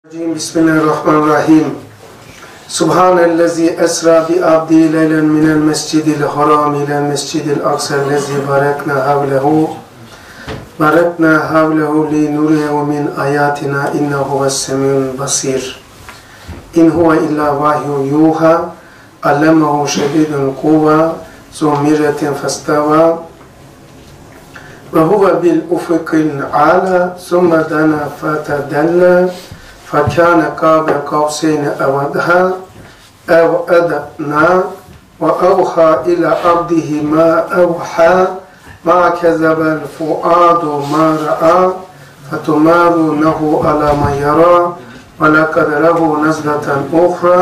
Bismillahirrahmanirrahim. Subhanellezi esra bi abdi leylen minel mescidil haram ilel mescidil aksellezi barakna havlehu li nuriyehu min ayatina innehu vessemiyun basir. İn huve illa vahyun yuha allemahu şedidun kuva zu mirretin festava ve huve bil ufukil ala sümme dana fatadalla فَكَانَ قَابَ قَوْسَيْنِ أَوْ أَدْنَى وَأَوْحَى إِلَى عَبْدِهِ مَا أَوْحَى مَا كَذَبَ الْفُؤَادُ مَا رَأَى فَتُمَارُونَهُ عَلَى مَا يَرَى وَلَقَدْ رَآهُ نَزْلَةً أُخْرَى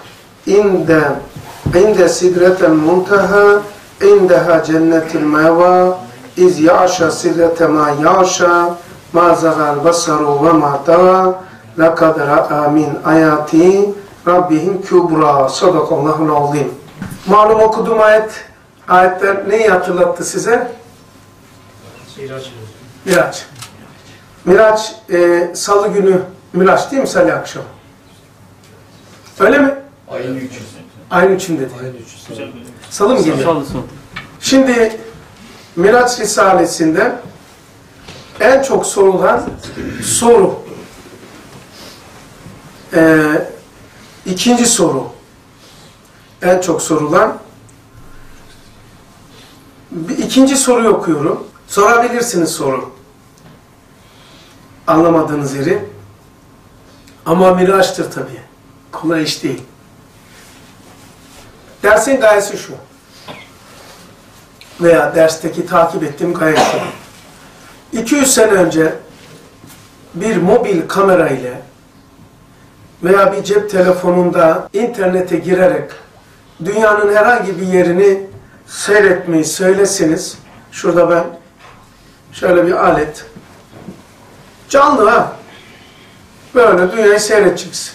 عِندَ سِدْرَةِ الْمُنتَهَى عِندَهَا جَنَّةُ الْمَأْوَى إِذْ يَغْشَى السِّدْرَةَ مَا يَغْشَى مَا زَاغَ الْبَصَرُ وَمَا طَغَى لَقَدْ رَأَى مِنْ آيَاتِ رَبِّهِ الْكُبْرَى. Sadakallahul azim. Malum okuduğum ayetler neyi hatırlattı size? Miraç. Miraç, salı günü Miraç değil mi? Salı akşam. Öyle mi? Ayın 3'ü. Ayın 3'ünde dedi. Ayın 3'ü. Salı mı geliyor? Şimdi Miraç Risalesi'nde en çok sorulan soru, ikinci soru, en çok sorulan, ikinci soruyu okuyorum. Sorabilirsiniz soru. Anlamadığınız yeri. Ama Miraç'tır tabii. Kolay iş değil. Dersin gayesi şu. Veya dersteki takip ettiğim gaye şu. 200 sene önce bir mobil kamera ile veya bir cep telefonunda internete girerek dünyanın herhangi bir yerini seyretmeyi söyleseniz, şurada ben şöyle bir alet, canlı ha, böyle dünyayı seyredeceksin.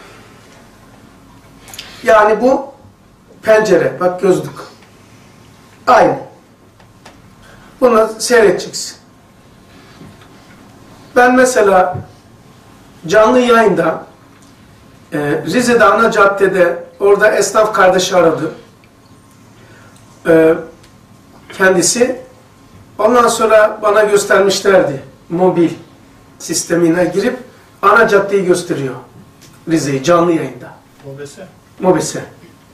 Yani bu pencere, bak gözlük, aynı. Bunu seyredeceksin. Ben mesela canlı yayında Rize'de ana caddede orada esnaf kardeşi aradı. Kendisi. Ondan sonra bana göstermişlerdi. Mobil sistemine girip ana caddeyi gösteriyor. Rize'yi canlı yayında. Mobese. Mobese.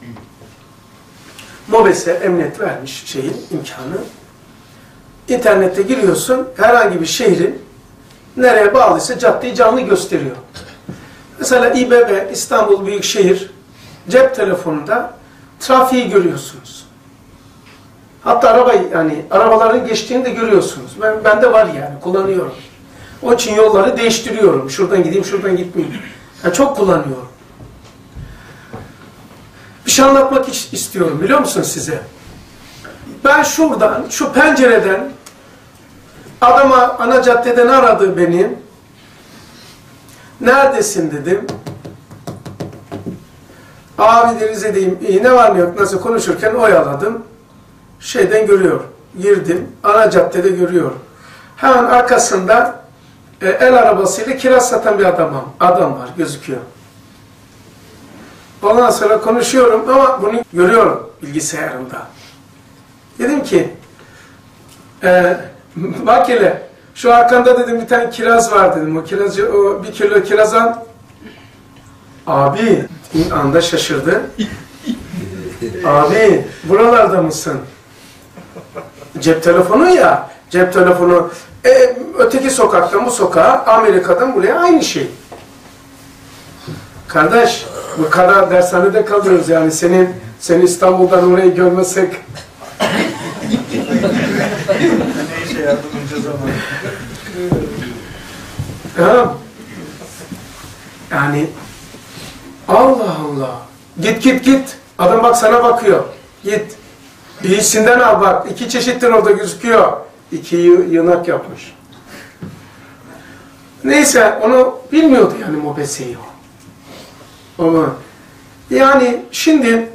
Mobese emniyet vermiş imkanı. İnternette giriyorsun, herhangi bir şehrin nereye bağlıysa caddeyi canlı gösteriyor. Mesela İBB, İstanbul Büyükşehir cep telefonunda trafiği görüyorsunuz. Hatta arabaların geçtiğini de görüyorsunuz. Bende var yani, kullanıyorum. Onun için yolları değiştiriyorum. Şuradan gideyim, şuradan gitmeyeyim. Yani çok kullanıyorum. Bir şey anlatmak istiyorum, biliyor musunuz size? Ben şuradan, şu pencereden adama ana caddeden aradı beni. Neredesin dedim. Abi de Rize'deyim. İyi, ne var ne yok, nasıl konuşurken oyaladım. Şeyden görüyor. Girdim. Ana caddede görüyor. Hemen arkasında el arabasıyla kiraz satan bir adam var. Gözüküyor. Ondan sonra konuşuyorum ama bunu görüyorum bilgisayarımda. Dedim ki bak hele şu arkanda dedim bir tane kiraz var dedim. O kirazı, o 1 kilo kirazan. Abi anda şaşırdı. Abi buralarda mısın? Cep telefonu ya. Cep telefonu öteki sokaktan bu sokağa, Amerika'dan buraya aynı şey. Kardeş, bu kadar dershanede kalıyoruz yani seni İstanbul'dan orayı görmesek. Ne işe yardımcı zaman? Yani Allah Allah. Git. Adam bak sana bakıyor. Git. İyisinden al bak. 2 çeşittir orada gözüküyor. 2 yığınak yapmış. Neyse onu bilmiyordu yani mobeseyi o. Ama yani şimdi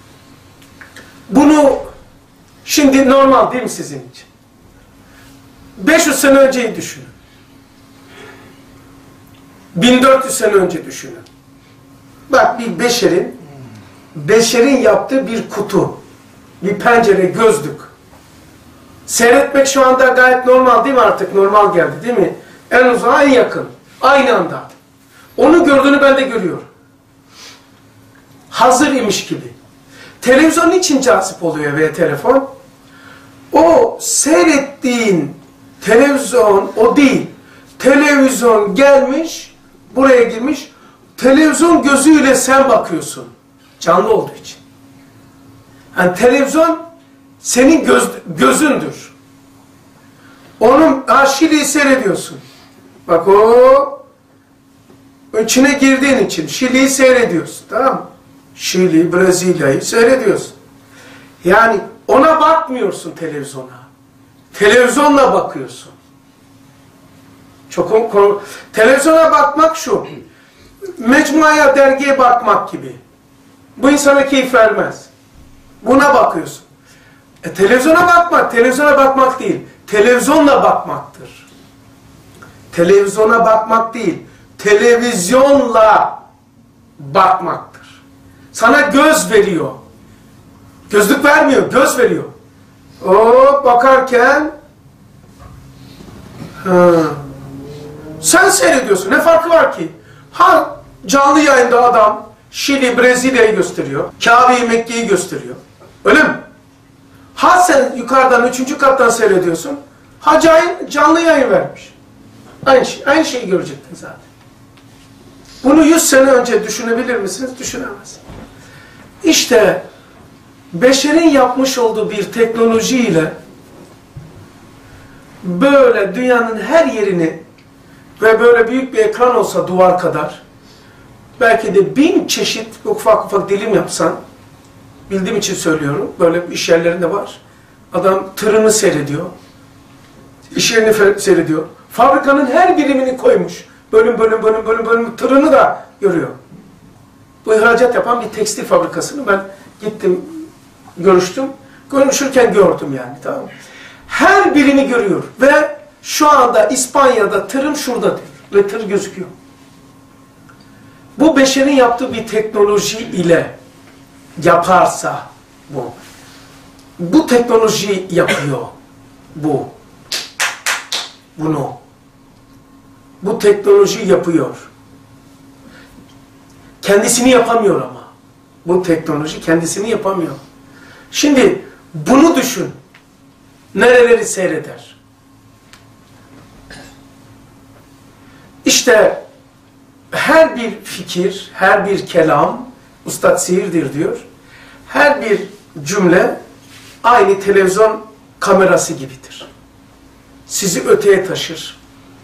normal değil mi sizin için? 500 sene önceyi düşünün. 1400 sene önce düşünün. Bak bir beşerin yaptığı bir kutu, bir pencere, gözlük. Seyretmek şu anda gayet normal değil mi artık? Normal geldi değil mi? En uzağa en yakın. Aynı anda. Onu gördüğünü ben de görüyorum. Hazır imiş gibi. Televizyon için cazip oluyor veya telefon? O seyrettiğin televizyon o değil. Televizyon gelmiş, buraya girmiş. Televizyon gözüyle sen bakıyorsun. Canlı olduğu için. Yani televizyon senin gözündür. Onun Şili'yi seyrediyorsun. Bak o içine girdiğin için Şili'yi seyrediyorsun. Tamam mı? Şili, Brezilya'yı seyrediyorsun. Yani ona bakmıyorsun televizyona. Televizyonla bakıyorsun. Televizyona bakmak şu. Mecmuaya, dergiye bakmak gibi. Bu insana keyif vermez. Buna bakıyorsun. Televizyona bakmak değil. Televizyonla bakmaktır. Televizyona bakmak değil. Televizyonla bakmaktır. Sana göz veriyor. Gözlük vermiyor, göz veriyor. O bakarken sen seyrediyorsun. Ne farkı var ki? Canlı yayında adam Şili, Brezilya'yı gösteriyor. Kabe'yi, Mekke'yi gösteriyor. Öyle mi? Sen yukarıdan 3. kattan seyrediyorsun. Canlı yayın vermiş. Aynı şeyi görecektin zaten. Bunu 100 sene önce düşünebilir misiniz? Düşünemez. İşte beşerin yapmış olduğu bir teknolojiyle böyle dünyanın her yerini ve böyle büyük bir ekran olsa duvar kadar belki de 1000 çeşit ufak ufak dilim yapsan, bildiğim için söylüyorum, böyle iş yerlerinde var. Adam tırını seyrediyor, iş yerini seyrediyor. Fabrikanın her birimini koymuş. Bölüm tırını da görüyor. Bu ihracat yapan bir tekstil fabrikasını ben gittim, görüştüm. Görüşürken gördüm yani, tamam mı? Her birini görüyor ve şu anda İspanya'da tırım şurada diyor ve tır gözüküyor. Bu beşerin yaptığı bir teknoloji ile yaparsa bu teknoloji yapıyor bu teknoloji yapıyor. Kendisini yapamıyor ama. Bu teknoloji kendisini yapamıyor. Şimdi bunu düşün. Nereleri seyreder? İşte her bir fikir, her bir kelam, Üstad sihirdir diyor. Her bir cümle aynı televizyon kamerası gibidir. Sizi öteye taşır.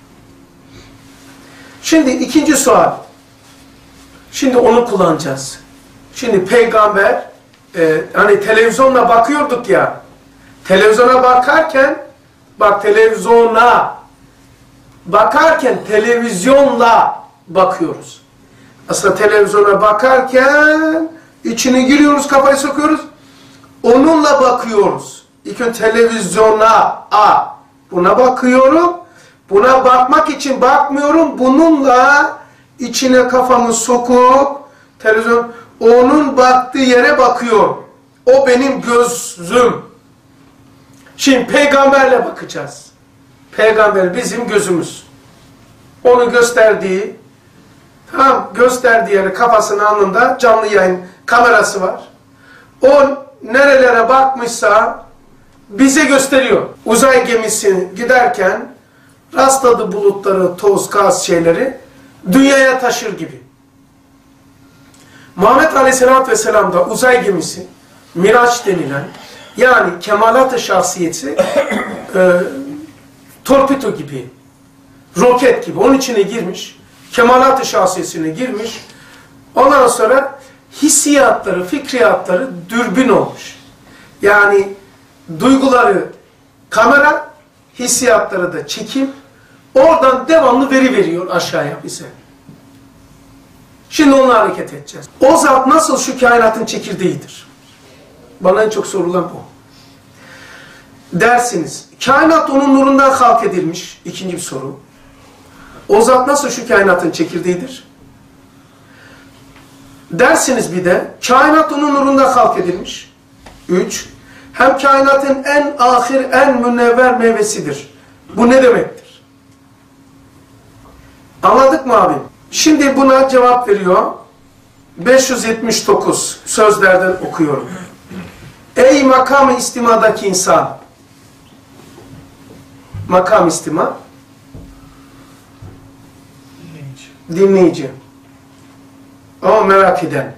Şimdi ikinci sual. Şimdi onu kullanacağız. Şimdi peygamber hani televizyonla bakıyorduk ya. Televizyona bakarken televizyonla bakıyoruz. Aslında televizyona bakarken içine giriyoruz, kafayı sokuyoruz. Onunla bakıyoruz. İlk önce televizyona buna bakıyorum. Buna bakmak için bakmıyorum. Bununla içine kafamı sokup onun baktığı yere bakıyor. O benim gözüm. Şimdi peygamberle bakacağız. Peygamber bizim gözümüz. Onun gösterdiği yere kafasının alnında canlı yayın kamerası var. O nerelere bakmışsa bize gösteriyor. Uzay gemisi giderken rastladı bulutları, toz, gaz şeyleri dünyaya taşır gibi. Muhammed Aleyhisselatü Vesselam da uzay gemisi, Miraç denilen, yani kemalat-ı şahsiyeti torpido gibi, roket gibi onun içine girmiş, kemalat-ı şahsiyetine girmiş, ondan sonra hissiyatları, fikriyatları dürbün olmuş. Yani duyguları kamera, hissiyatları da çekim, oradan devamlı veri veriyor aşağıya bize. Şimdi onunla hareket edeceğiz. O zat nasıl şu kainatın çekirdeğidir? Bana en çok sorulan bu. Dersiniz, kainat onun nurundan halk edilmiş. İkinci bir soru. O zat nasıl şu kainatın çekirdeğidir? Dersiniz bir de, kainat onun nurunda halk edilmiş. 3. Hem kainatın en ahir, en münevver meyvesidir. Bu ne demektir? Anladık mı abim? Şimdi buna cevap veriyor. 579 sözlerden okuyorum. Ey makam-ı istimadaki insan! Makam istima, dinleyici. Ama merak eden.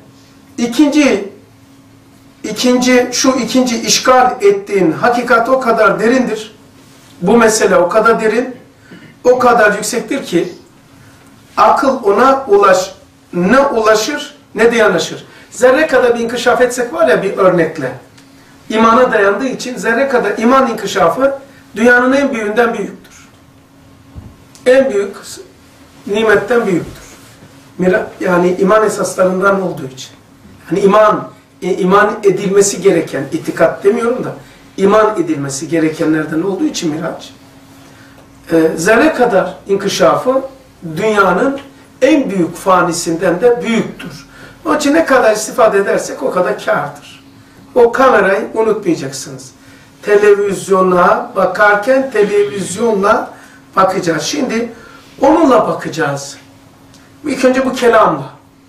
İkinci işgal ettiğin hakikat o kadar derindir. Bu mesele o kadar derin, o kadar yüksektir ki akıl ona ne ulaşır ne de yanaşır. Zerre kadar bir inkişaf etsek var ya bir örnekle. İmana dayandığı için zerre kadar iman inkişafı dünyanın en büyüğünden büyüktür. En büyük nimetten büyüktür. Yani iman esaslarından olduğu için. Yani iman edilmesi gereken, itikat demiyorum da, iman edilmesi gerekenlerden olduğu için Miraç, zerre kadar inkişafı dünyanın en büyük fanisinden de büyüktür. Onun için ne kadar istifade edersek o kadar kârdır. O kamerayı unutmayacaksınız. Televizyona bakarken televizyonla bakacağız. Şimdi onunla bakacağız. İlk önce bu kelamla.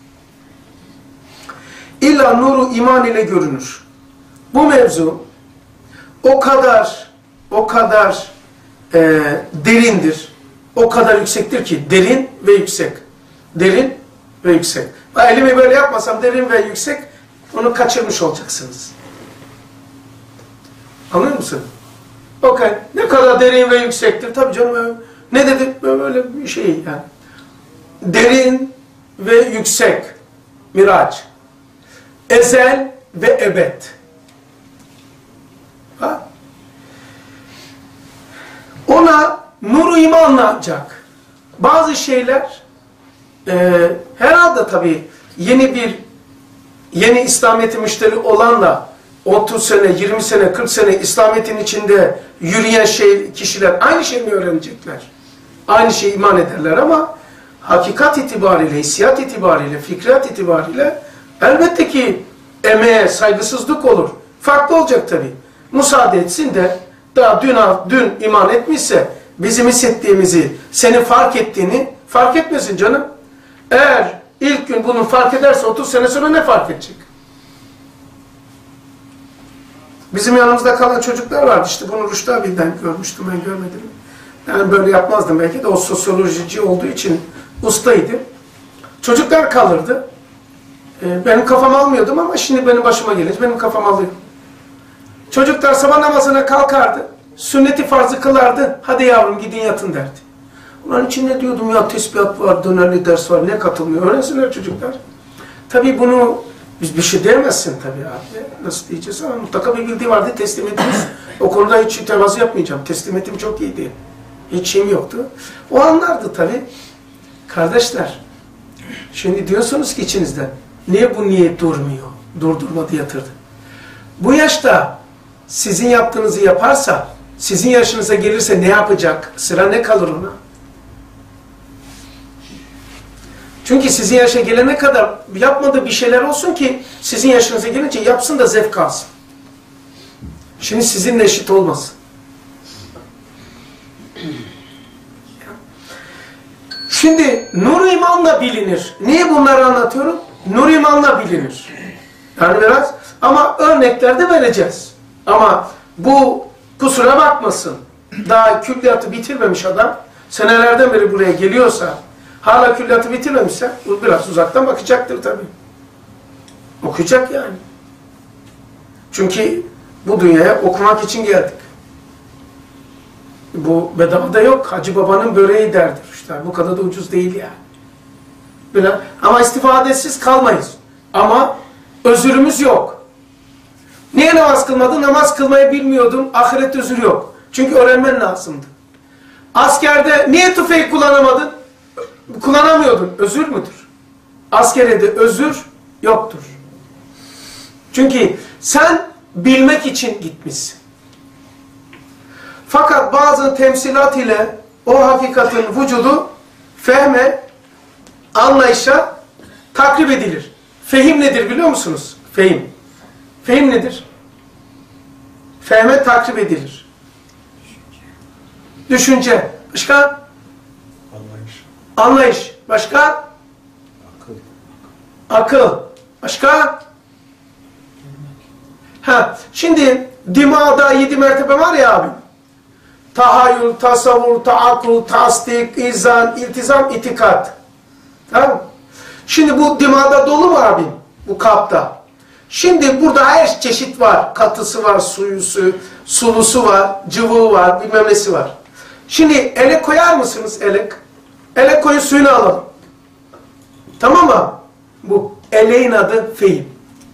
İlla nuru iman ile görünür. Bu mevzu o kadar derindir. O kadar yüksektir ki derin ve yüksek. Derin ve yüksek. Elimi böyle yapmasam derin ve yüksek, onu kaçırmış olacaksınız. Anlıyor musun? Okay. Ne kadar derin ve yüksektir. Tabii canım, ne dedik böyle bir şey yani. Derin ve yüksek. Miraç. Ezel ve ebed. Ha? Ona nur-u imanla ancak bazı şeyler herhalde tabii yeni İslamiyet'e müşteri olanla 30 sene, 20 sene, 40 sene İslamiyet'in içinde yürüyen kişiler aynı şeyi mi öğrenecekler? Aynı şeyi iman ederler ama hakikat itibariyle, hissiyat itibariyle, fikriyat itibariyle elbette ki emeğe saygısızlık olur. Farklı olacak tabii. Müsaade etsin de daha dün iman etmişse bizim hissettiğimizi, senin fark ettiğini fark etmesin canım. Eğer ilk gün bunu fark ederse 30 sene sonra ne fark edecek? Bizim yanımızda kalan çocuklar vardı. İşte bunu Rüştü abi'den görmüştüm, ben görmedim. Yani böyle yapmazdım belki de, o sosyolojici olduğu için ustaydı. Çocuklar kalırdı. Benim kafam almıyordum ama şimdi benim başıma gelince benim kafam alıyor. Çocuklar sabah namazına kalkardı. Sünneti farzı kılardı. Hadi yavrum gidin yatın derdi. Onun için ne diyordum ya, tesbihat var, dönerli ders var, ne katılmıyor? Öğrensinler çocuklar. Tabii bunu biz bir şey diyemezsin tabii abi. Nasıl diyeceğiz ama mutlaka bir bildiği vardı, teslimetimiz. O konuda hiç tevazu yapmayacağım. Teslimetim çok iyiydi. Hiç şeyim yoktu. O anlardı tabii. Kardeşler, şimdi diyorsunuz ki içinizden, niye bu niyet durmuyor? Durdurmadı, yatırdı. Bu yaşta sizin yaptığınızı yaparsa, sizin yaşınıza gelirse ne yapacak? Sıra ne kalır ona? Çünkü sizin yaşa gelene kadar yapmadığı bir şeyler olsun ki sizin yaşınıza gelince yapsın da zevk alsın. Şimdi sizinle eşit olmasın. Şimdi nur imanla bilinir. Niye bunları anlatıyorum? Nur imanla bilinir. Yani biraz ama örneklerde vereceğiz. Ama bu kusura bakmasın. Daha külliyatı bitirmemiş adam senelerden beri buraya geliyorsa, hala külliyatı bitirmemişse biraz uzaktan bakacaktır tabii. Okuyacak yani. Çünkü bu dünyaya okumak için geldik. Bu bedavada yok. Hacı babanın böreği derdir. İşte bu kadar da ucuz değil yani. Böyle. Ama istifadesiz kalmayız. Ama özürümüz yok. Niye namaz kılmadın? Namaz kılmayı bilmiyordum. Ahiret özür yok. Çünkü öğrenmen lazımdı. Askerde niye tüfeği kullanamadın? Kullanamıyordun. Özür müdür? Askerde özür yoktur. Çünkü sen bilmek için gitmişsin. Fakat bazı temsilat ile o hakikatin vücudu Fehme, anlayışa takrib edilir. Fehim nedir biliyor musunuz? Fehim. Fehim nedir? Fehme takrib edilir. Düşünce. Başka? Anlayış. Anlayış. Başka? Akıl. Akıl. Başka? Ha, şimdi dimağda 7 mertebe var ya abi. Tahayyül, tasavvur, taakkul, tasdik, izan, iltizam, itikat. Tamam mı? Şimdi bu dimağda dolu mu abi? Bu kapta. Şimdi burada her çeşit var. Katısı var, suyusu, sulusu var, cıvığı var, bilmem nesi var. Şimdi elek koyar mısınız elek? Elek koyun, suyunu alalım. Tamam mı? Bu eleğin adı fehim.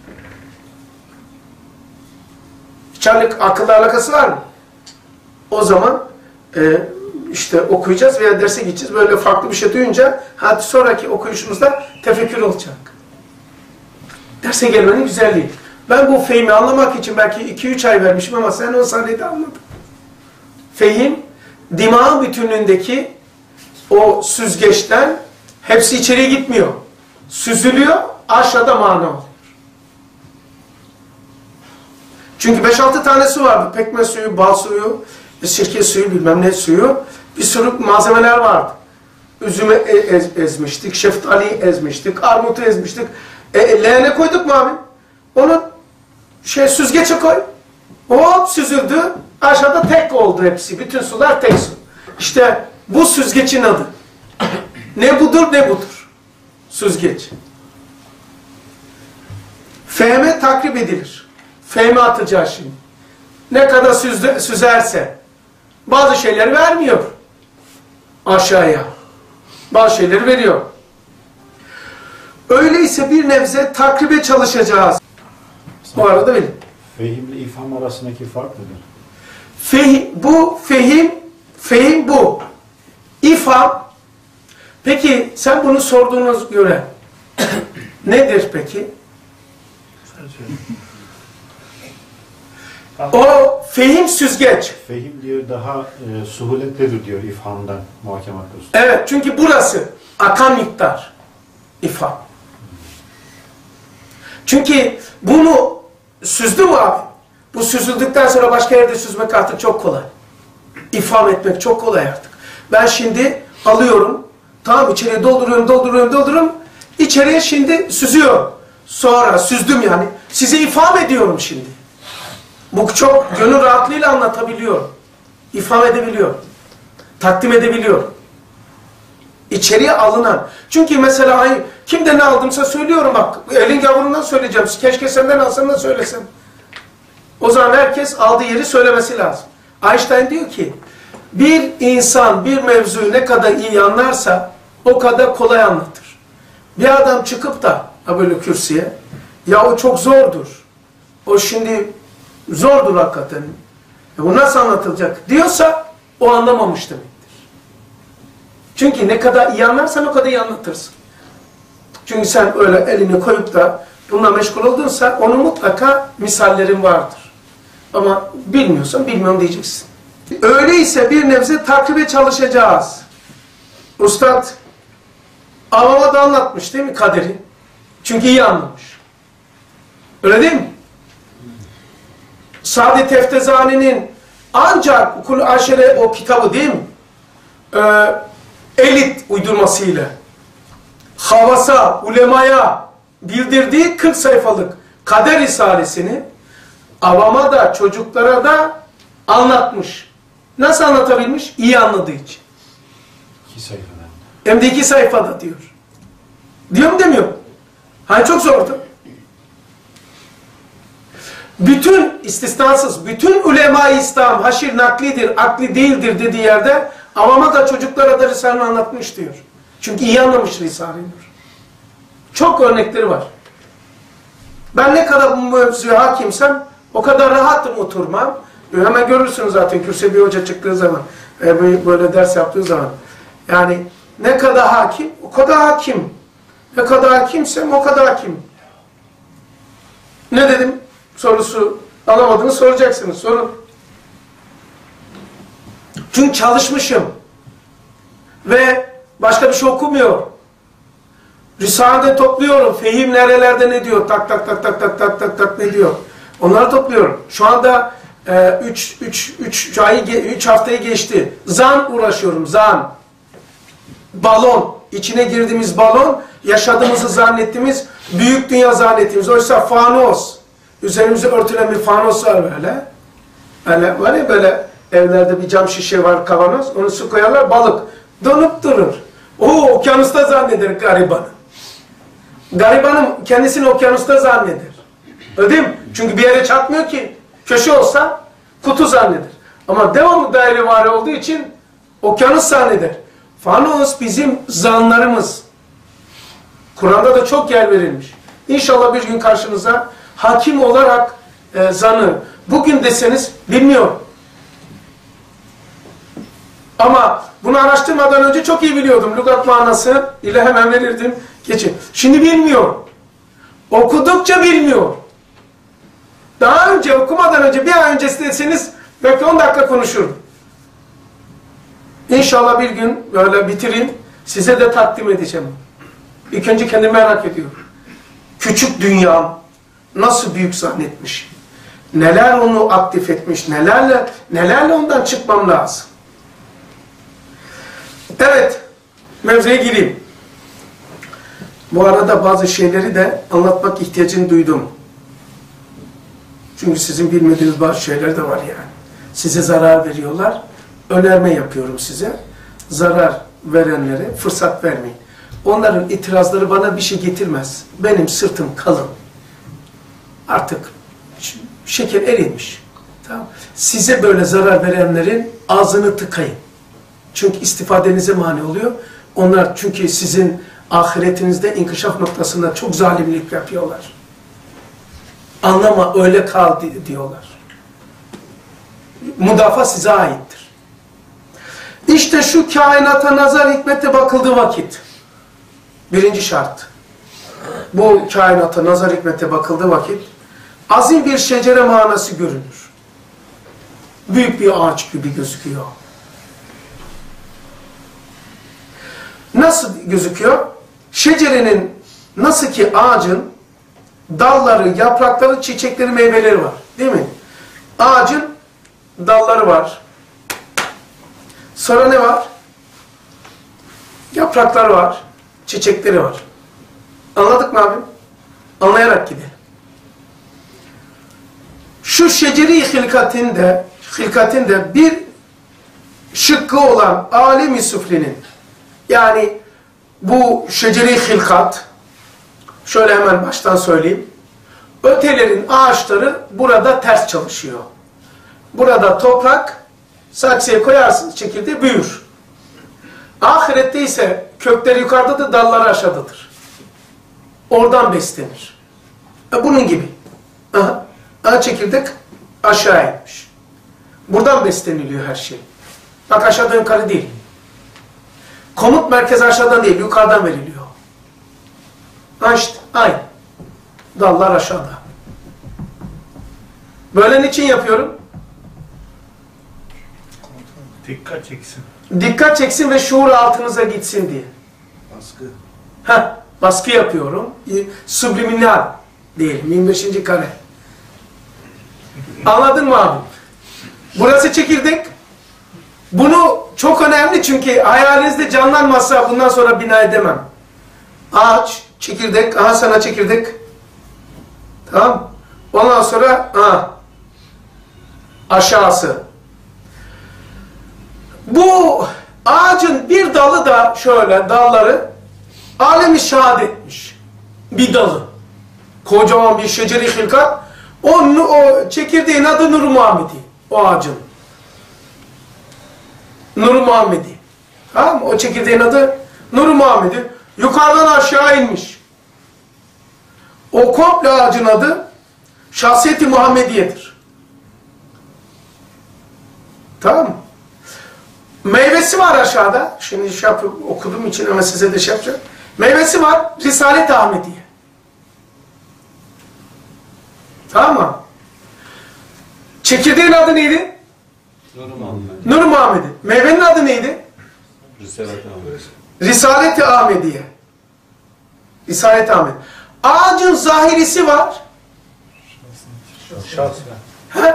İçerlik akılla alakası var mı? O zaman işte okuyacağız veya derse gideceğiz. Böyle farklı bir şey duyunca hadi sonraki okuyuşumuzda tefekkür olacak. Derse gelmenin güzelliği. Ben bu fehimi anlamak için belki 2-3 ay vermişim ama sen 10 saniyede anladın. Fehim, dimağın bütünlüğündeki o süzgeçten hepsi içeriye gitmiyor. Süzülüyor, aşağıda mana oluyor. Çünkü 5-6 tane su vardı. Pekmez suyu, bal suyu, sirke suyu, bilmem ne suyu. Bir sürü malzemeler vardı. Üzümü ezmiştik, şeftaliyi ezmiştik, armutu ezmiştik. Leğene koyduk mu abi? Onu süzgece koy. Hop süzüldü. Aşağıda tek oldu hepsi. Bütün sular tek su. İşte bu süzgecin adı. Ne budur ne budur. Süzgeç. Fehme takrib edilir. Fehme atacağız şimdi. Ne kadar süzerse. Bazı şeyleri vermiyor. Aşağıya. Bazı şeyleri veriyor. Öyleyse bir nebze takribe çalışacağız. Bu arada benim. Fehimle ifham arasındaki fark nedir? Fehim bu. İfham, peki sen bunu sorduğunuz göre nedir peki? O fehim süzgeç. Fehim diyor daha suhuletlidir diyor ifhamdan muhakemat usulü. Evet, çünkü burası akan miktar. İfham. Çünkü bunu süzdü mü abi? Bu süzüldükten sonra başka yerde süzmek artık çok kolay. İfham etmek çok kolay artık. Ben şimdi alıyorum, tamam içeriye dolduruyorum. İçeriye şimdi süzüyorum. Sonra süzdüm yani. Size ifham ediyorum şimdi. Bu çok gönül rahatlığıyla anlatabiliyorum. İfham edebiliyorum. Takdim edebiliyorum. İçeriye alınan. Çünkü mesela kimde ne aldımsa söylüyorum bak. Elin gavurundan söyleyeceğim. Keşke senden alsam da söylesem. O zaman herkes aldığı yeri söylemesi lazım. Einstein diyor ki bir insan bir mevzuyu ne kadar iyi anlarsa o kadar kolay anlatır. Bir adam çıkıp da böyle kürsüye ya o çok zordur. O şimdi zordur hakikaten. Bu nasıl anlatılacak diyorsa o anlamamış demektir. Çünkü ne kadar iyi anlarsan o kadar iyi anlatırsın. Çünkü sen öyle elini koyup da bununla meşgul oldunsa onun mutlaka misallerin vardır. Ama bilmiyorsan bilmiyorum diyeceksin. Öyleyse bir nebze takribe çalışacağız. Üstad Avam'a da anlatmış değil mi kaderi? Çünkü iyi anlamış. Öyle değil mi? Sadi Teftezani'nin ancak Kul Aşere o kitabı değil mi? Elit uydurmasıyla havasa, ulemaya bildirdiği 40 sayfalık kader risalesini avama da çocuklara da anlatmış. Nasıl anlatabilmiş? İyi anladığı için. 2 sayfadan. Hem de 2 sayfada diyor. Diyor mu demiyor? Hani çok zordu. Bütün istisnasız, bütün ulema-i İslam haşir naklidir, akli değildir dediği yerde avama da çocuklara da Risale'ni anlatmış diyor. Çünkü iyi anlamış Risale'yi. Çok örnekleri var. Ben ne kadar bu mevzuya hakimsem o kadar rahatım oturmam. Hemen görürsünüz zaten kürsüye bir hoca çıktığı zaman, böyle ders yaptığı zaman. Yani ne kadar hakim, o kadar hakim. Ne kadar hakimsem o kadar hakim. Ne dedim? Sorusu alamadınız soracaksınız. Sorun. Çünkü çalışmışım. Ve Başka bir şey okumuyor. Risale'de topluyorum. Fehim nerelerde ne diyor? Tak tak tak tak tak tak tak tak ne diyor? Onları topluyorum. Şu anda 3 haftayı geçti. Zan uğraşıyorum. Zan. Balon. İçine girdiğimiz balon, yaşadığımızı zannettiğimiz, büyük dünya zannettiğimiz. Oysa fanos. Üzerimize örtülen bir fanos var böyle. Böyle var ya, böyle evlerde bir cam şişe var, kavanoz. Onu su koyarlar, balık donup durur. O okyanusta zanneder garibanı. Garibanım kendisini okyanusta zanneder. Öyle değil mi? Çünkü bir yere çarpmıyor ki. Köşe olsa kutu zanneder. Ama devamlı dairevari olduğu için okyanus zanneder. Fanos bizim zanlarımız. Kur'an'da da çok yer verilmiş. İnşallah bir gün karşınıza hakim olarak zanı. Bugün deseniz bilmiyorum. Ama bunu araştırmadan önce çok iyi biliyordum. Lügat manası ile hemen verirdim. Geçin. Şimdi bilmiyorum. Okudukça bilmiyorum. Daha önce, okumadan önce, bir ay öncesi deseniz belki 10 dakika konuşurum. İnşallah bir gün böyle bitireyim, size de takdim edeceğim. İlk önce kendimi merak ediyorum. Küçük dünyam nasıl büyük zannetmiş? Neler onu aktif etmiş? Nelerle ondan çıkmam lazım? Evet, mevzuya gireyim. Bu arada bazı şeyleri de anlatmak ihtiyacını duydum. Çünkü sizin bilmediğiniz bazı şeyler de var yani. Size zarar veriyorlar. Önerme yapıyorum size. Zarar verenlere fırsat vermeyin. Onların itirazları bana bir şey getirmez. Benim sırtım kalın. Artık şeker erimiş. Tamam. Size böyle zarar verenlerin ağzını tıkayın. Çünkü istifadenize mani oluyor. Onlar çünkü sizin ahiretinizde inkişaf noktasında çok zalimlik yapıyorlar. Anlama, öyle kal diyorlar. Müdafaa size aittir. İşte şu kainata nazar hikmete bakıldığı vakit, birinci şart, bu kainata nazar hikmete bakıldığı vakit, azim bir şecere manası görünür. Büyük bir ağaç gibi gözüküyor. Nasıl gözüküyor? Şecerenin, nasıl ki ağacın dalları, yaprakları, çiçekleri, meyveleri var. Değil mi? Ağacın dalları var. Sonra ne var? Yaprakları var. Çiçekleri var. Anladık mı abim? Anlayarak gidelim. Şu şeceri hilkatinde bir şıkkı olan alem-i süflinin, yani bu şeceri hilkat, şöyle hemen baştan söyleyeyim. Ötelerin ağaçları burada ters çalışıyor. Burada toprak, saksıya koyarsınız, çekirdeği büyür. Ahirette ise kökleri yukarıdadır, dalları aşağıdadır. Oradan beslenir. Bunun gibi. Aha, çekirdek aşağı inmiş. Buradan besleniliyor her şey. Bak aşağıdan yukarı değil. Komut merkezi aşağıdan değil, yukarıdan veriliyor. İşte aynı. Dallar aşağıda. Böyle niçin yapıyorum? Dikkat çeksin. Dikkat çeksin ve şuur altınıza gitsin diye. Baskı. Baskı yapıyorum. Subliminal diyelim. 25. kare. Anladın mı abi? Burası çekirdek. Bunu çok önemli çünkü hayalinizde canlanmazsa bundan sonra bina edemem. Ağaç, çekirdek, aha sana çekirdek. Tamam. Ondan sonra aşağısı. Bu ağacın bir dalı da şöyle dalları alemi şehadetmiş. Bir dalı. Kocaman bir şeceri hilkat. O çekirdeğin adı Nur-u Muhammedi. O ağacın. Nur-u Muhammedi. Tamam mı? O çekirdeğin adı Nur-u Muhammedi. Yukarıdan aşağı inmiş. O komple ağacın adı Şahsiyet-i Muhammediye'dir. Tamam mı? Meyvesi var aşağıda. Şimdi okuduğum için ama size de şey yapacağım. Meyvesi var. Risalet-i Ahmediye. Tamam mı? Çekirdeğin adı neydi? Nur-u Muhammed. Nur-u Muhammedi. Meyvenin adı neydi? Risalet-i Ahmet. Risalet-i Ahmediye. Risalet-i Ahmed. Ağacın zahirisi var. Şahs. He?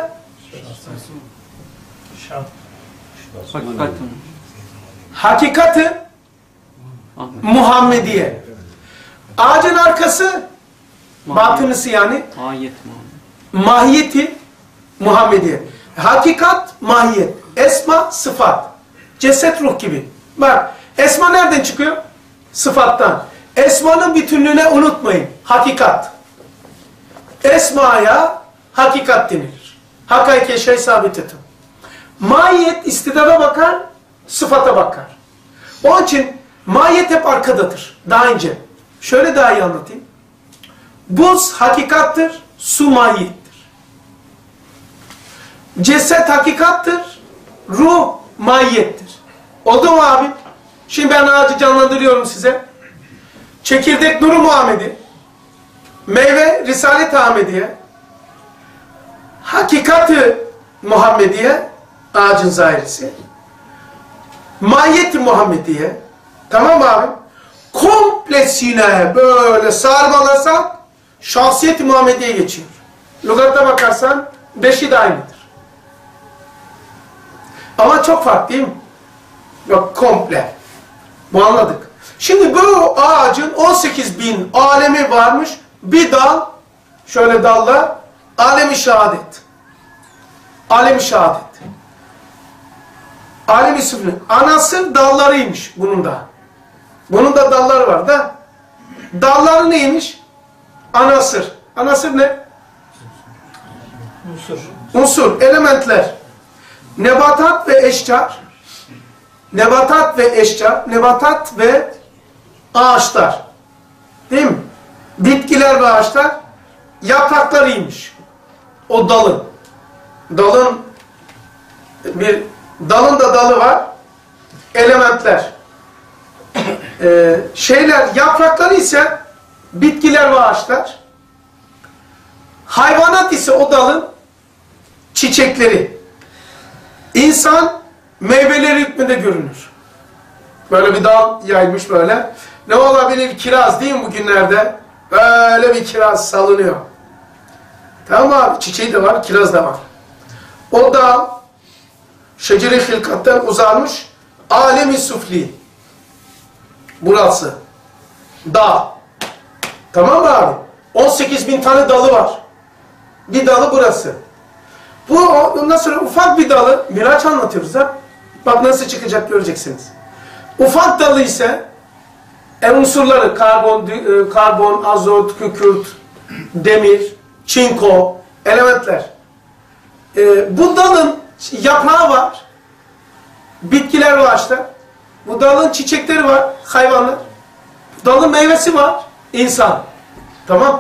Hakikati Muhammediye. Ağacın arkası, batınısı yani. Mahiyeti Muhammediye. Hakikat, mahiyet. Esma, sıfat. Ceset, ruh gibi. Bak, esma nereden çıkıyor? Sıfattan. Esmanın bütünlüğüne unutmayın. Hakikat. Esmaya hakikat denilir. Hakayke şey sabit etim. Mahiyet istidada bakar, sıfata bakar. Onun için mahiyet hep arkadadır. Daha ince. Şöyle daha iyi anlatayım. Buz hakikattır, su mahiyettir. Ceset hakikattır, ruh mahiyettir. Oldu mu abi? Şimdi ben ağacı canlandırıyorum size. Çekirdek Nuru Muhammedi, meyve Risalet-i Ahmediye, hakikati Muhammediye, ağacın zahirisi, mahiyeti Muhammediye, tamam mı abi? Komplesine böyle sarmalasak şahsiyet-i Muhammediye geçiyor. Lügatta bakarsan beşi de aynıdır. Ama çok farklı değil mi? Yok, komple. Bu anladık. Şimdi bu ağacın 18.000 alemi varmış. Bir dal, şöyle dalla, alemi şehadet. Alemi şehadet. Alemi sıfır. Anası dallarıymış bunun da. Bunun da dalları var da. Dalları neymiş? Anasır. Anasır ne? Unsur. Unsur, elementler. Nebatat ve eşcar. Nebatat ve eşcar. Nebatat ve ağaçlar. Değil mi? Bitkiler ve ağaçlar yapraklarıymış. O dalın. Dalın da dalı var. Elementler. Yaprakları ise bitkiler ve ağaçlar. Hayvanat ise o dalın çiçekleri. İnsan meyveleri hükmünde görünür. Böyle bir dal yaymış böyle. Ne olabilir? Kiraz değil mi bugünlerde? Böyle bir kiraz salınıyor. Tamam mı abi? Çiçeği de var, kiraz da var. O dal şecere-i hilkatten uzanmış alemi sufli. Burası. Dağ. Tamam mı abi? 18.000 tane dalı var. Bir dalı burası. Bu ondan sonra ufak bir dalı, Miraç anlatıyoruz ha. Bak nasıl çıkacak göreceksiniz. Ufak dalı ise unsurları karbon, azot, kükürt, demir, çinko, elementler. Bu dalın yaprağı var. Bitkiler ve ağaçlar. Bu dalın çiçekleri var, hayvanlar. Dalın meyvesi var, insan. Tamam.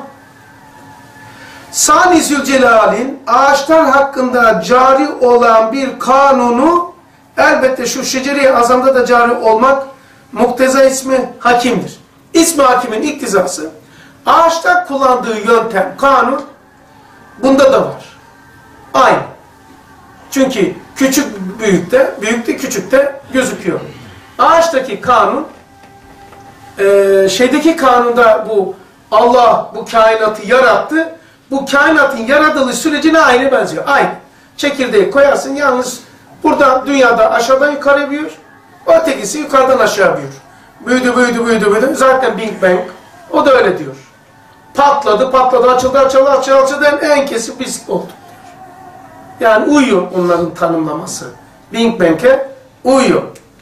Sani Zülcelal'in ağaçlar hakkında cari olan bir kanunu elbette şu şecere-i azamda da cari olmak mukteza ismi hakimdir. İsmi hakimin iktizası ağaçta kullandığı yöntem, kanun bunda da var. Aynı. Çünkü küçük büyükte, büyükte küçükte gözüküyor. Ağaçtaki kanun şeydeki kanunda bu Allah bu kainatı yarattı. Bu kainatın yaratılış sürecine aynı benziyor. Aynı. Çekirdeği koyarsın yalnız burada dünyada aşağıdan yukarı büyür. Ötekisi yukarıdan aşağı büyür. Büyüdü, büyüdü, büyüdü, büyüdü. Zaten Big Bang. O da öyle diyor. Patladı, patladı, açıldı, açıldı, açıldı, açıldı. En kesip biz olduk. Yani uyuyor onların tanımlaması. Big Bang'e uyuyor.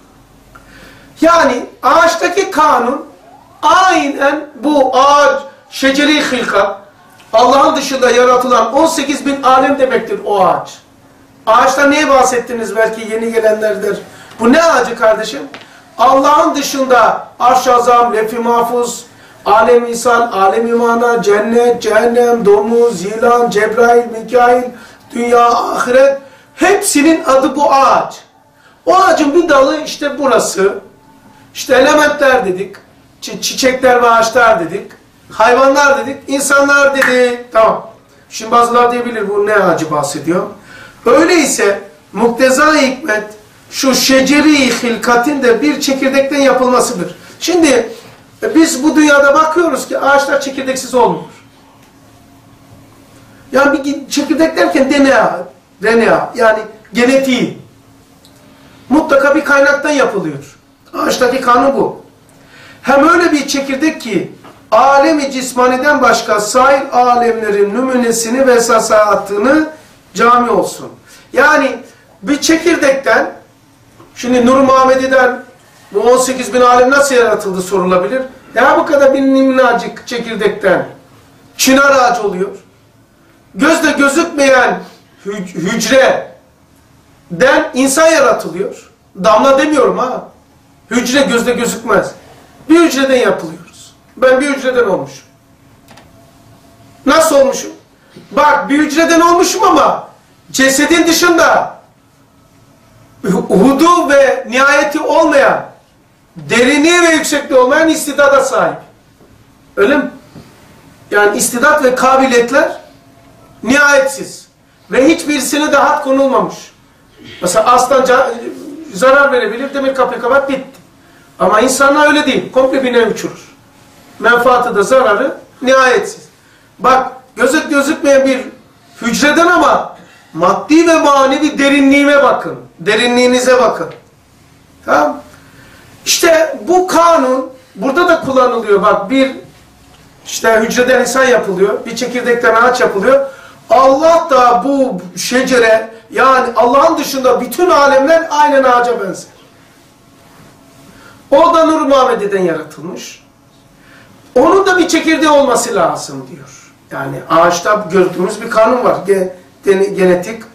Yani ağaçtaki kanun aynen bu ağaç, şeceri hilkat, Allah'ın dışında yaratılan 18.000 alem demektir o ağaç. Ağaçtan neye bahsettiniz belki yeni gelenlerdir. Bu ne ağacı kardeşim? Allah'ın dışında arş-ı azam, lef-i mahfuz, alem insan, alem imana, cennet, cehennem, domuz, yılan, Cebrail, Mikail, dünya, ahiret hepsinin adı bu ağaç. O ağacın bir dalı işte burası. İşte elementler dedik, çiçekler ve ağaçlar dedik, hayvanlar dedik, insanlar dedik. Tamam. Şimdi bazılar diyebilir bu ne ağacı bahsediyor. Öyleyse mukteza hikmet şu şeceri hilkatin de bir çekirdekten yapılmasıdır. Şimdi biz bu dünyada bakıyoruz ki ağaçlar çekirdeksiz olmuyor. Yani bir çekirdek derken DNA yani genetiği mutlaka bir kaynaktan yapılıyor. Ağaçtaki kanun bu. Hem öyle bir çekirdek ki alemi cismaniden başka sair alemlerin nümunesini ve esasatını cami olsun. Yani bir çekirdekten, şimdi Nur Muhammedi'den bu 18 bin alem nasıl yaratıldı sorulabilir. Ya bu kadar bir minnacık çekirdekten çınar ağacı oluyor. Gözle gözükmeyen hücreden insan yaratılıyor. Damla demiyorum ha. Hücre gözle gözükmez. Bir hücreden yapılıyoruz. Ben bir hücreden olmuşum. Nasıl olmuşum? Bak bir hücreden olmuşum ama cesedin dışında hudu ve nihayeti olmayan, derinliği ve yüksekliği olmayan istidada sahip. Öyle mi? Yani istidat ve kabiliyetler nihayetsiz. Ve hiçbirisine de had konulmamış. Mesela aslan zarar verebilir, demir kapıyı kapat, bitti. Ama insanlar öyle değil. Komple bine uçurur. Menfaatı da zararı nihayetsiz. Bak gözükmeyen bir hücreden ama maddi ve manevi derinliğime bakın. Derinliğinize bakın. Tamam. İşte bu kanun burada da kullanılıyor. Bak bir işte hücreden insan yapılıyor. Bir çekirdekten ağaç yapılıyor. Allah da bu şecere yani Allah'ın dışında bütün alemler aynen ağaca benzer. O da Nur Muhammedi'den yaratılmış. Onun da bir çekirdeği olması lazım diyor. Yani ağaçta gördüğümüz bir kanun var. Genetik.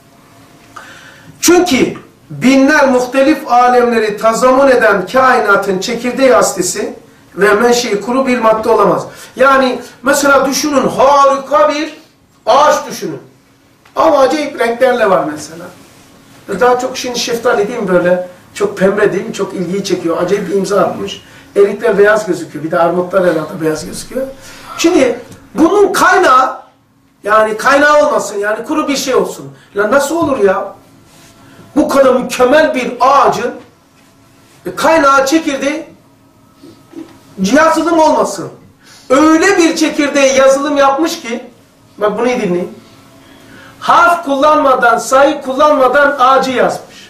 Çünkü binler muhtelif alemleri tazamun eden kainatın çekirdeği aslisi ve menşei kuru bir madde olamaz. Yani mesela düşünün harika bir ağaç düşünün. Ama acayip renklerle var mesela. Daha çok şimdi şeftali değil mi böyle? Çok pembe değil mi? Çok ilgiyi çekiyor. Acayip bir imza atmış. Erikler beyaz gözüküyor. Bir de armutlar herhalde beyaz gözüküyor. Şimdi bunun kaynağı yani kaynağı olmasın yani kuru bir şey olsun. Ya nasıl olur ya? Bu kadar mükemmel bir ağacın kaynağı çekirdeği yazılım olmasın. Öyle bir çekirdeğe yazılım yapmış ki bak bunu iyi dinleyin. Harf kullanmadan, sayı kullanmadan ağacı yazmış.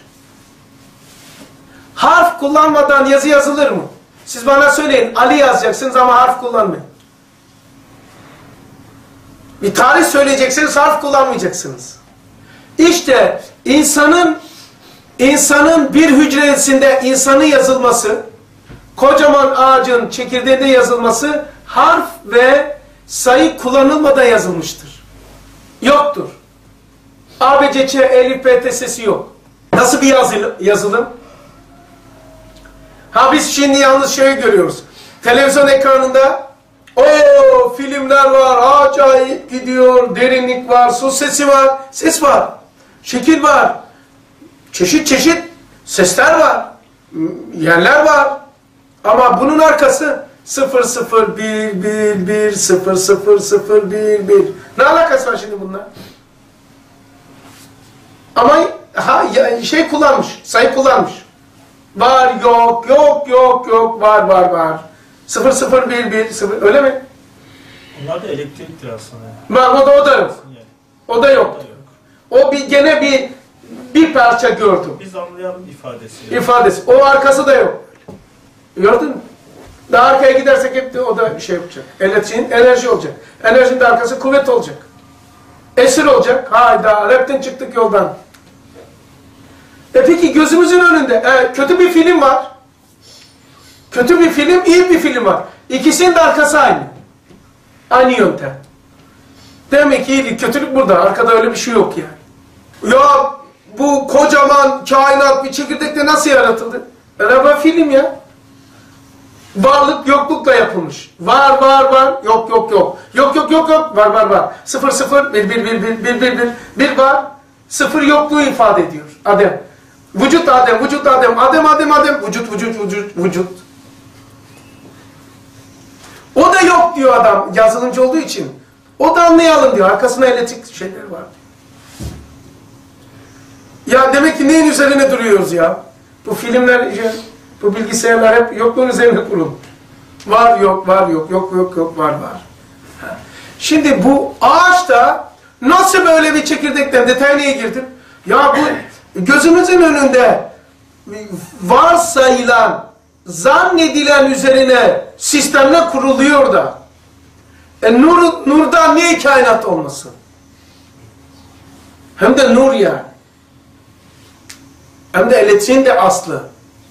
Harf kullanmadan yazı yazılır mı? Siz bana söyleyin, Ali yazacaksınız ama harf kullanmayın. Bir tarih söyleyeceksiniz, harf kullanmayacaksınız. İşte insanın bir hücresinde insanın yazılması, kocaman ağacın çekirdeğinde yazılması harf ve sayı kullanılmadan yazılmıştır. Yoktur. A, B, C, Ç, Elif, B, T sesi yok. Nasıl bir yazılım? Ha biz şimdi yalnız şeyi görüyoruz. Televizyon ekranında filmler var, acayip gidiyor, derinlik var, su sesi var, ses var, şekil var, çeşit çeşit sesler var, yerler var. Ama bunun arkası 0011 00011. Ne alakası var şimdi bunlar? Ama şey kullanmış, sayı kullanmış. Var, yok, var. 0011 öyle mi? Onlar da elektriktir aslında. Bak o da yok. O da yok. O gene bir parça gördüm. Biz anlayalım ifadesi. İfadesi. O arkası da yok. Gördün mü? Daha arkaya gidersek hep o da şey yapacak. Elektriğin enerji olacak. Enerjinin de arkası kuvvet olacak. Esir olacak. Hayda, rapten çıktık yoldan. Peki gözümüzün önünde kötü bir film var. Kötü bir film, iyi bir film var. İkisinin de arkası aynı. Aynı yöntem. Demek ki iyilik, kötülük burada. Arkada öyle bir şey yok yani. Ya bu kocaman kainat bir çekirdekte nasıl yaratıldı? Beraber film ya. Varlık yoklukla yapılmış. Var. Yok. Yok. Var. 0 1 var. 0 yokluğu ifade ediyor. Adem. Vücut Adem. Adem. Vücut. O da yok diyor adam yazılımcı olduğu için. O da anlayalım diyor. Arkasında elektrik şeyleri var. Ya demek ki neyin üzerine duruyoruz ya? Bu filmler, bu bilgisayarlar hep yokluğun üzerine kurulu. Var yok, var yok, yok yok yok, var var. Şimdi bu ağaçta nasıl böyle bir çekirdekten detaylıya girdim? Ya bu gözümüzün önünde varsayılan, zannedilen üzerine sistemler kuruluyor da nurdan niye kainat olmasın? Hem de nur yani. Hem de elektriğin de aslı.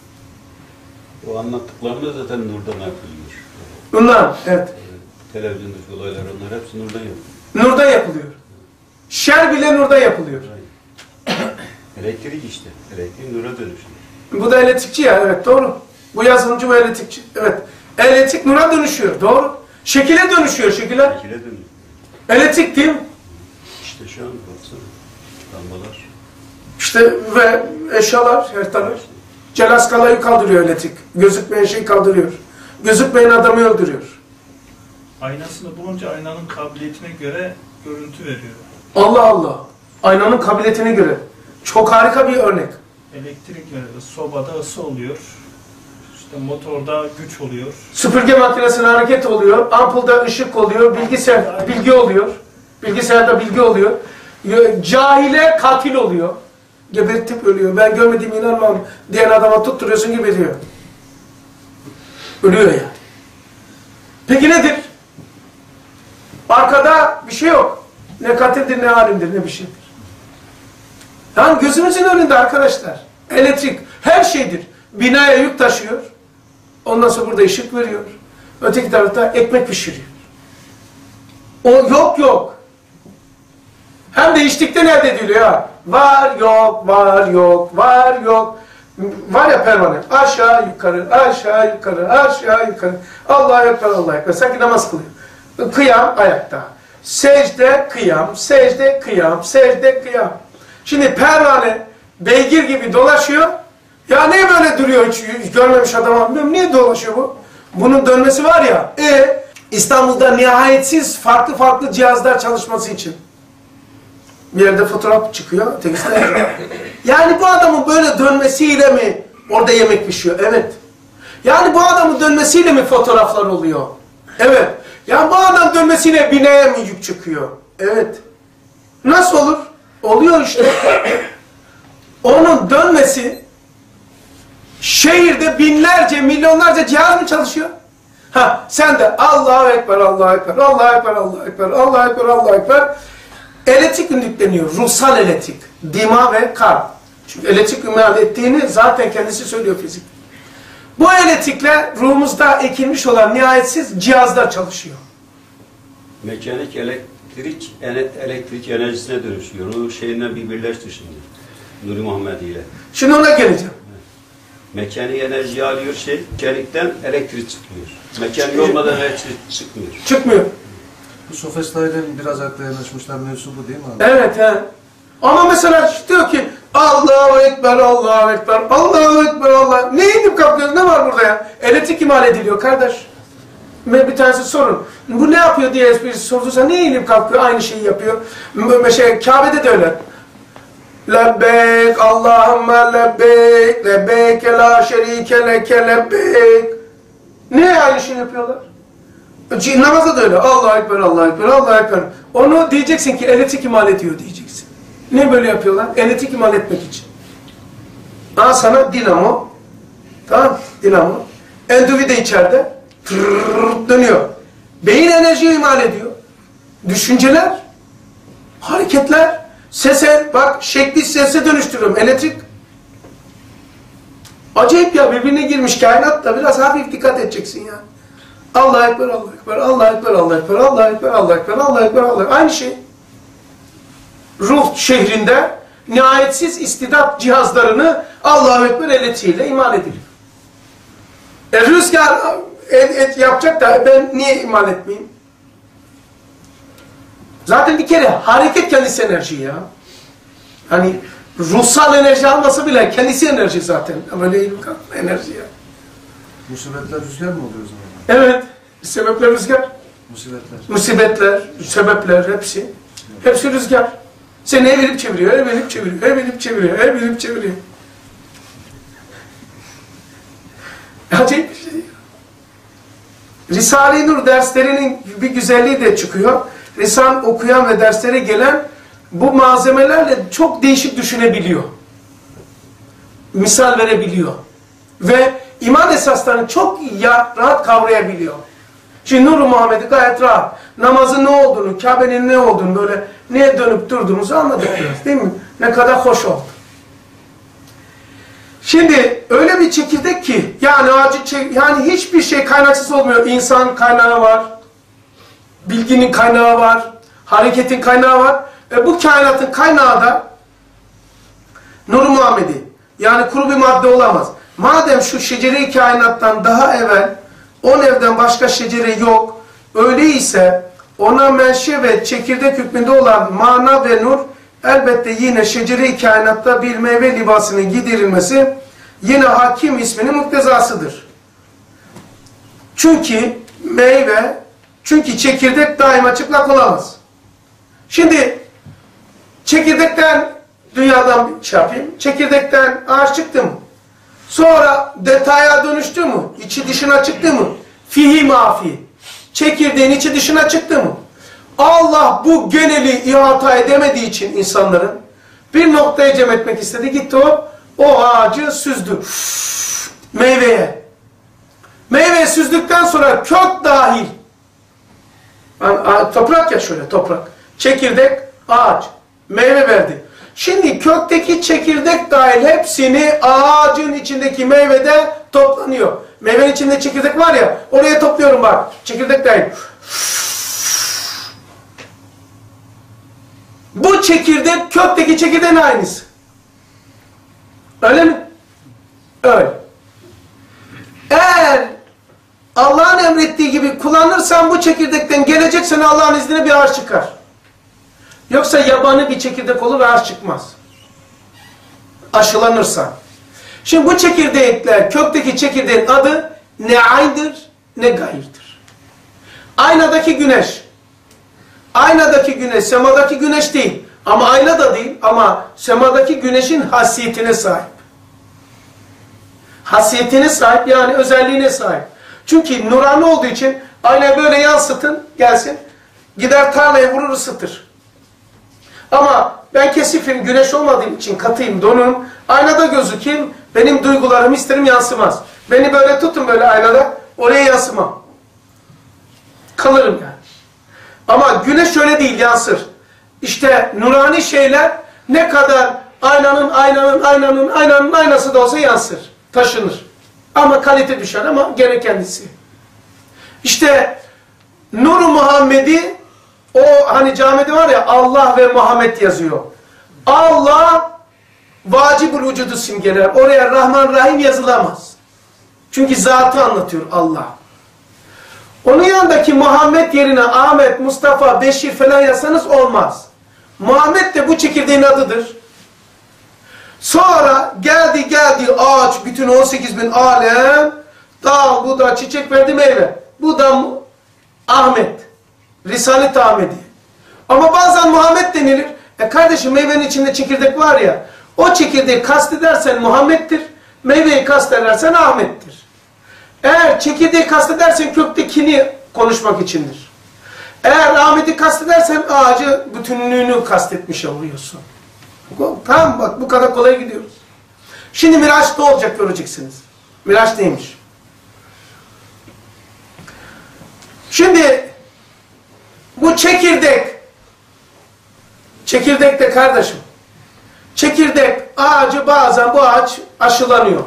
O anlattıklarımız zaten nurdan yapılıyor. Bunlar, evet. Televizyondaki olaylar, onlar hepsi nurdan yapılıyor. Nurda yapılıyor. Şer bile nurda yapılıyor. Elektrik işte. Elektrik nura dönüşüyor. Bu da elektrikçi ya, evet doğru. Bu yazılımcı, bu elektrikçi, evet. Elektrik nura dönüşüyor, doğru. Şekile dönüşüyor, şekile. Şekile dönüyor. Elektrik değil mi? İşte şu an baksana. Lambalar. İşte ve eşyalar her taraf. Celaskalayı kaldırıyor elektrik. Gözükmeyen şeyi kaldırıyor. Gözükmeyen adamı öldürüyor. Aynasını bulunca aynanın kabiliyetine göre görüntü veriyor. Allah Allah. Aynanın kabiliyetine göre. Çok harika bir örnek. Elektrik veriyor. Sobada ısı oluyor. İşte motorda güç oluyor. Süpürge makinesinde hareket oluyor. Ampulda ışık oluyor. Bilgisayar bilgi oluyor. Bilgisayarda bilgi oluyor. Cahile katil oluyor. Gebertip ölüyor. Ben görmediğim inanmam diyen adama tutturuyorsun, geberiyor. Ölüyor yani. Peki nedir? Arkada bir şey yok. Ne katildir, ne alimdir, ne bir şeydir. Yani gözümüzün önünde arkadaşlar. Elektrik her şeydir. Binaya yük taşıyor. Ondan sonra burada ışık veriyor. Öteki tarafta ekmek pişiriyor. O yok yok. Hem de içtikten elde ediliyor ya. Var yok, var yok, var yok. Var ya pervane. Aşağı yukarı, aşağı yukarı, aşağı yukarı. Allah'a ekber, Allah'a ekber. Sanki namaz kılıyor. Kıyam ayakta. Secde kıyam, secde kıyam, secde kıyam. Şimdi pervane beygir gibi dolaşıyor. Ya niye böyle duruyor hiç görmemiş adam? Bilmiyorum, niye dolaşıyor bu? Bunun dönmesi var ya. İstanbul'da nihayetsiz farklı cihazlar çalışması için. Bir yerde fotoğraf çıkıyor. Yani bu adamın böyle dönmesiyle mi orada yemek pişiyor? Evet. Yani bu adamın dönmesiyle mi fotoğraflar oluyor? Evet. Yani bu adam dönmesiyle binaya mı yük çıkıyor? Evet. Nasıl olur? Oluyor işte. Onun dönmesi şehirde binlerce, milyonlarca cihaz mı çalışıyor? Ha, sen de Allahu Ekber, Allahu Ekber, Allahu Ekber, Allahu Ekber, Allahu Ekber, Allahu Ekber. Elektrik yükleniyor, ruhsal elektrik, dima ve kalp. Çünkü elektrik imal ettiğini zaten kendisi söylüyor fizik. Bu elektrikle ruhumuzda ekilmiş olan nihayetsiz cihazlar çalışıyor. Mekanik elektrik enerjisine dönüşüyor. O şeyinden bir birleşti şimdi. Nuri Muhammed ile. Şimdi ona geleceğim. Mekanik enerjiyi alıyor mekanikten elektrik çıkmıyor. Mekanik olmadan elektrik çıkmıyor. Çıkmıyor. Bu sofistaylerin biraz akla yanaşmışlar mevzu bu değil mi abi? Evet he. Ama mesela diyor ki Allahu Ekber, Allahu Ekber, Allahu Ekber, Allah. Ne inip kalkıyoruz? Ne var burada ya? Elektrik imal ediliyor kardeş. Bir tanesi sorun. Bu ne yapıyor diye esprisi sorduysa niye inip kalkıyor? Aynı şeyi yapıyor. Kabe'de de öyle. Lebbeyk, Allahümme lebbeyk, lebbeyke la şerike leke lebbeyk. Ne aynı şey yapıyorlar? Namazda da öyle. Allahu Ekber, Allahu Ekber, Allahu Ekber. Onu diyeceksin ki elektrik imal ediyor diyeceksin. Ne böyle yapıyorlar? Elektrik imal etmek için. Sana dinamo. Tamam, dinamo. Endüvi de içeride. Dönüyor. Beyin enerjiyi imal ediyor. Düşünceler, hareketler, sese, bak şekli sese dönüştürüyorum. Elektrik. Acayip ya, birbirine girmiş kainat da biraz hafif dikkat edeceksin ya. Allahu Ekber, Allahu Ekber, Allahu Ekber, Allahu Ekber, Allahu Ekber, Allahu Ekber, Allahu Ekber, Allahu Ekber. Aynı şey. Ruh şehrinde nihayetsiz istidat cihazlarını Allahu Ekber elektriğiyle imal ediliyor. Rüzgar yapacak da ben niye imal etmeyeyim? Zaten bir kere hareket kendisi enerji ya. Hani ruhsal enerji almasa bile kendisi enerji zaten. Ama ne enerji ya. Musibetler rüzgar mı oluyor o zaman? Evet. Sebepler rüzgar. Musibetler. Musibetler, sebepler hepsi. Hepsi rüzgar. Seni evirip çeviriyor, evirip çeviriyor, evirip çeviriyor, evirip çeviriyor. Acayip bir şey. Risale-i Nur derslerinin bir güzelliği de çıkıyor. Risale okuyan ve derslere gelen bu malzemelerle çok değişik düşünebiliyor. Misal verebiliyor. Ve iman esaslarını çok rahat kavrayabiliyor. Şimdi Nur-u Muhammed'i gayet rahat. Namazın ne olduğunu, Kabe'nin ne olduğunu, böyle neye dönüp durduğumuzu anladık biraz, değil mi? Ne kadar hoş oldu. Şimdi öyle bir çekirdek ki, yani yani hiçbir şey kaynaksız olmuyor. İnsan kaynağı var, bilginin kaynağı var, hareketin kaynağı var. Ve bu kainatın kaynağı da Nur-u Muhammed'i. Yani kuru bir madde olamaz. Madem şu şecere-i kainattan daha evvel 10 evden başka şecere yok, öyleyse ona menşe ve çekirdek hükmünde olan mana ve nur, elbette yine şecere-i kainatta bir meyve libasının giderilmesi yine hakim isminin muktezasıdır. Çünkü çekirdek daima çıplak olamaz. Şimdi çekirdekten dünyadan bir şey yapayım. Çekirdekten ağaç çıktı mı? Sonra detaya dönüştü mü? İçi dışına çıktı mı? Fihi mafi. Çekirdeğin içi dışına çıktı mı? Allah bu geneli ihata edemediği için insanların bir noktaya cem etmek istedi. Gitti o ağacı süzdü. Meyveye. Meyveye süzdükten sonra kök dahil. Toprak ya şöyle toprak. Çekirdek, ağaç. Meyve verdi. Şimdi kökteki çekirdek dahil hepsini ağacın içindeki meyvede toplanıyor. Meyvenin içinde çekirdek var ya, oraya topluyorum bak. Çekirdek dahil. Bu çekirdek kökteki çekirdeğin aynısı. Öyle mi? Öyle. Eğer Allah'ın emrettiği gibi kullanırsan bu çekirdekten gelecek sene Allah'ın izniyle bir ağaç çıkar. Yoksa yabani bir çekirdek olur ve ağaç çıkmaz. Aşılanırsa. Şimdi bu çekirdekler, kökteki çekirdeğin adı ne aynıdır ne gayırdır. Aynadaki güneş. Aynadaki güneş, semadaki güneş değil. Ama ayna da değil ama semadaki güneşin hasiyetine sahip. Hasiyetine sahip yani özelliğine sahip. Çünkü nurani olduğu için aynayı böyle yansıtın gelsin. Gider tarlaya vurur ısıtır. Ama ben kesifim, güneş olmadığım için katıyım, donum. Aynada gözükeyim, benim duygularım isterim yansımaz. Beni böyle tutun böyle aynada, oraya yansımam. Kalırım yani. Ama güneş öyle değil, yansır. İşte nurani şeyler ne kadar aynanın aynası da olsa yansır, taşınır. Ama kalite düşer ama gene kendisi. İşte Nur-u Muhammed'i, o hani camide var ya Allah ve Muhammed yazıyor. Allah vacibul vücudu simgeler. Oraya Rahman Rahim yazılamaz. Çünkü zatı anlatıyor Allah. Onun yanındaki Muhammed yerine Ahmet, Mustafa, Beşir falan yazsanız olmaz. Muhammed de bu çekirdeğin adıdır. Sonra geldi ağaç, bütün 18.000 alem, dal, buda, çiçek verdi meyve. Bu da Ahmet. Risalet Ahmedi. Ama bazen Muhammed denilir. Kardeşim meyvenin içinde çekirdek var ya, o çekirdeği kastedersen Muhammed'dir, meyveyi kastedersen Ahmet'tir. Eğer çekirdeği kastedersen köktekini konuşmak içindir. Eğer Ahmet'i kastedersen ağacı bütünlüğünü kastetmiş oluyorsun. Tamam bak bu kadar kolay gidiyoruz. Şimdi Miraç ne olacak göreceksiniz. Miraç neymiş? Şimdi bu çekirdek de kardeşim, çekirdek ağacı bazen bu ağaç aşılanıyor.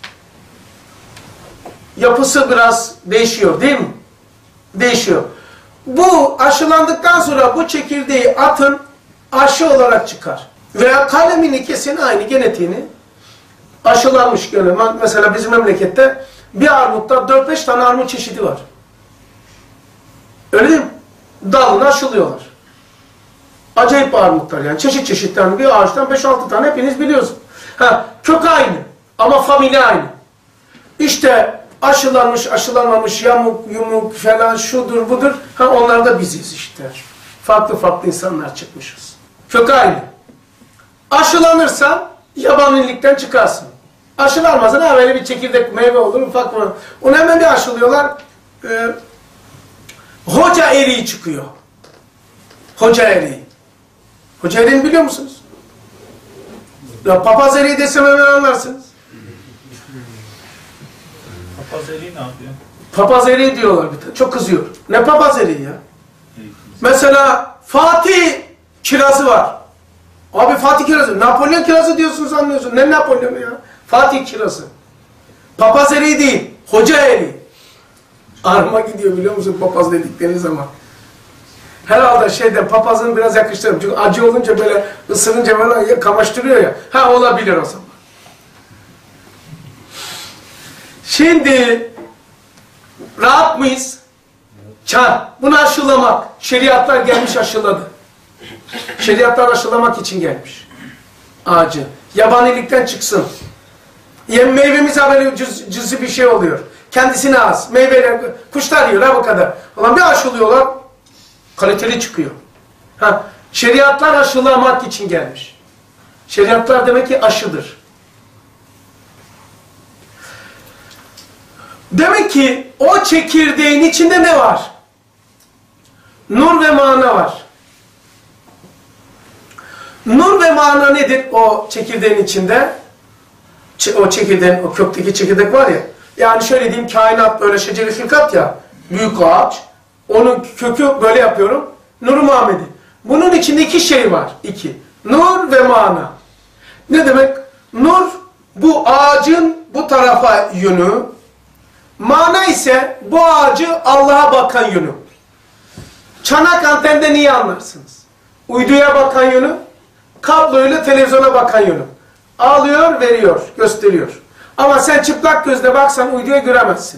Yapısı biraz değişiyor değil mi? Değişiyor. Bu aşılandıktan sonra bu çekirdeği atın aşı olarak çıkar. Veya kalemini kesin aynı genetiğini aşılanmış gene. Mesela bizim memlekette bir armutta 4-5 tane armut çeşidi var. Öyle değil mi? Dalını aşılıyorlar. Acayip armutlar yani. Çeşit çeşitten bir ağaçtan 5-6 tane hepiniz biliyorsunuz. Kök aynı ama familya aynı. İşte aşılanmış, aşılanmamış, yamuk, yumuk falan şudur budur. Onlar da biziz işte. Farklı farklı insanlar çıkmışız. Kök aynı. Aşılanırsan yabanilikten çıkarsın. Aşılanmazsan ha böyle bir çekirdek meyve olur, ufak mı? Onu hemen bir aşılıyorlar. Hoca eriği çıkıyor. Hoca eriği. Hoca eriğini biliyor musunuz? Ya papaz eriği desem hemen anlarsınız. Papaz eriği ne yapıyor? Papaz eriği diyorlar bir tane. Çok kızıyor. Ne papaz eriği ya? Mesela Fatih kirazı var. Abi Fatih kirazı. Napolyon kirazı diyorsunuz anlıyorsun. Ne Napolyon'u ya? Fatih kirazı. Papaz eriği değil. Hoca eriği. Arma gidiyor biliyor musun papaz dedikleri zaman. Herhalde papazın biraz yakıştırırım. Çünkü acı olunca böyle ısırınca böyle kamaştırıyor ya. Ha olabilir o zaman. Şimdi rahat mıyız? Bunu aşılamak. Şeriatlar gelmiş aşıladı. Şeriatlar aşılamak için gelmiş. Ağacı. Yabanilikten çıksın. Meyvemiz böyle cüzi bir şey oluyor. Kendisine az. Meyveler, kuşlar yiyor ha bu kadar. Ulan bir aşılıyorlar. Kaliteli çıkıyor. Şeriatlar aşılamak için gelmiş. Şeriatlar demek ki aşıdır. Demek ki o çekirdeğin içinde ne var? Nur ve mana var. Nur ve mana nedir o çekirdeğin içinde? O çekirdeğin, o kökteki çekirdek var ya. Yani şöyle diyeyim, kainat böyle şeceri hilkat ya. Büyük ağaç. Onun kökü böyle yapıyorum. Nur-u Muhammedi. Bunun içinde iki şey var. İki. Nur ve mana. Ne demek? Nur bu ağacın bu tarafa yönü. Mana ise bu ağacı Allah'a bakan yönü. Çanak antenden iyi anlarsınız. Uyduya bakan yönü, kabloyla televizyona bakan yönü. Alıyor, veriyor, gösteriyor. Ama sen çıplak gözle baksan uyduya göremezsin.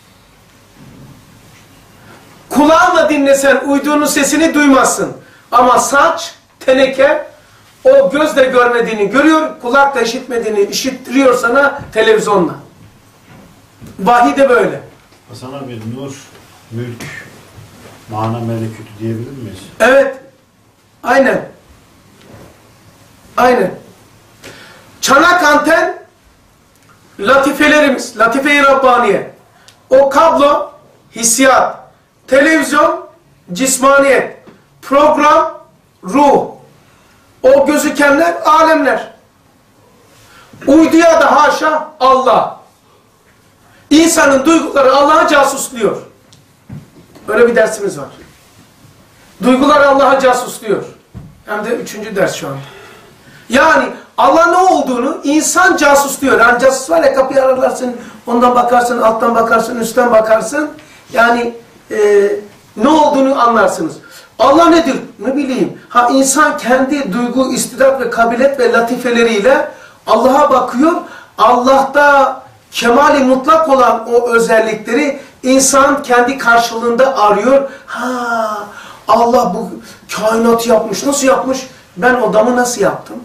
Kulağınla dinlesen uydunun sesini duymazsın. Ama saç, teneke o gözle görmediğini görüyor, kulakla işitmediğini işittiriyor sana televizyonla. Vahiy de böyle. Hasan abi nur, mülk, mana melekütü diyebilir miyiz? Evet. Aynen. Aynen. Çanak anten latifelerimiz, latife-i Rabbaniye. O kablo hissiyat, televizyon cismaniyet, program ruh. O gözükenler alemler. Uyduya da haşa Allah. İnsanın duyguları Allah'a casusluyor. Böyle bir dersimiz var. Duygular Allah'a casusluyor. Hem de 3. ders şu anda. Yani Allah ne olduğunu insan casusluyor. Yani casus var ya, kapıyı ararlarsın, ondan bakarsın, alttan bakarsın, üstten bakarsın. Yani ne olduğunu anlarsınız. Allah nedir? Ne bileyim. İnsan kendi duygu, istidat ve kabiliyet ve latifeleriyle Allah'a bakıyor. Allah'ta kemali mutlak olan o özellikleri insan kendi karşılığında arıyor. Allah bu kainatı yapmış. Nasıl yapmış? Ben odamı nasıl yaptım?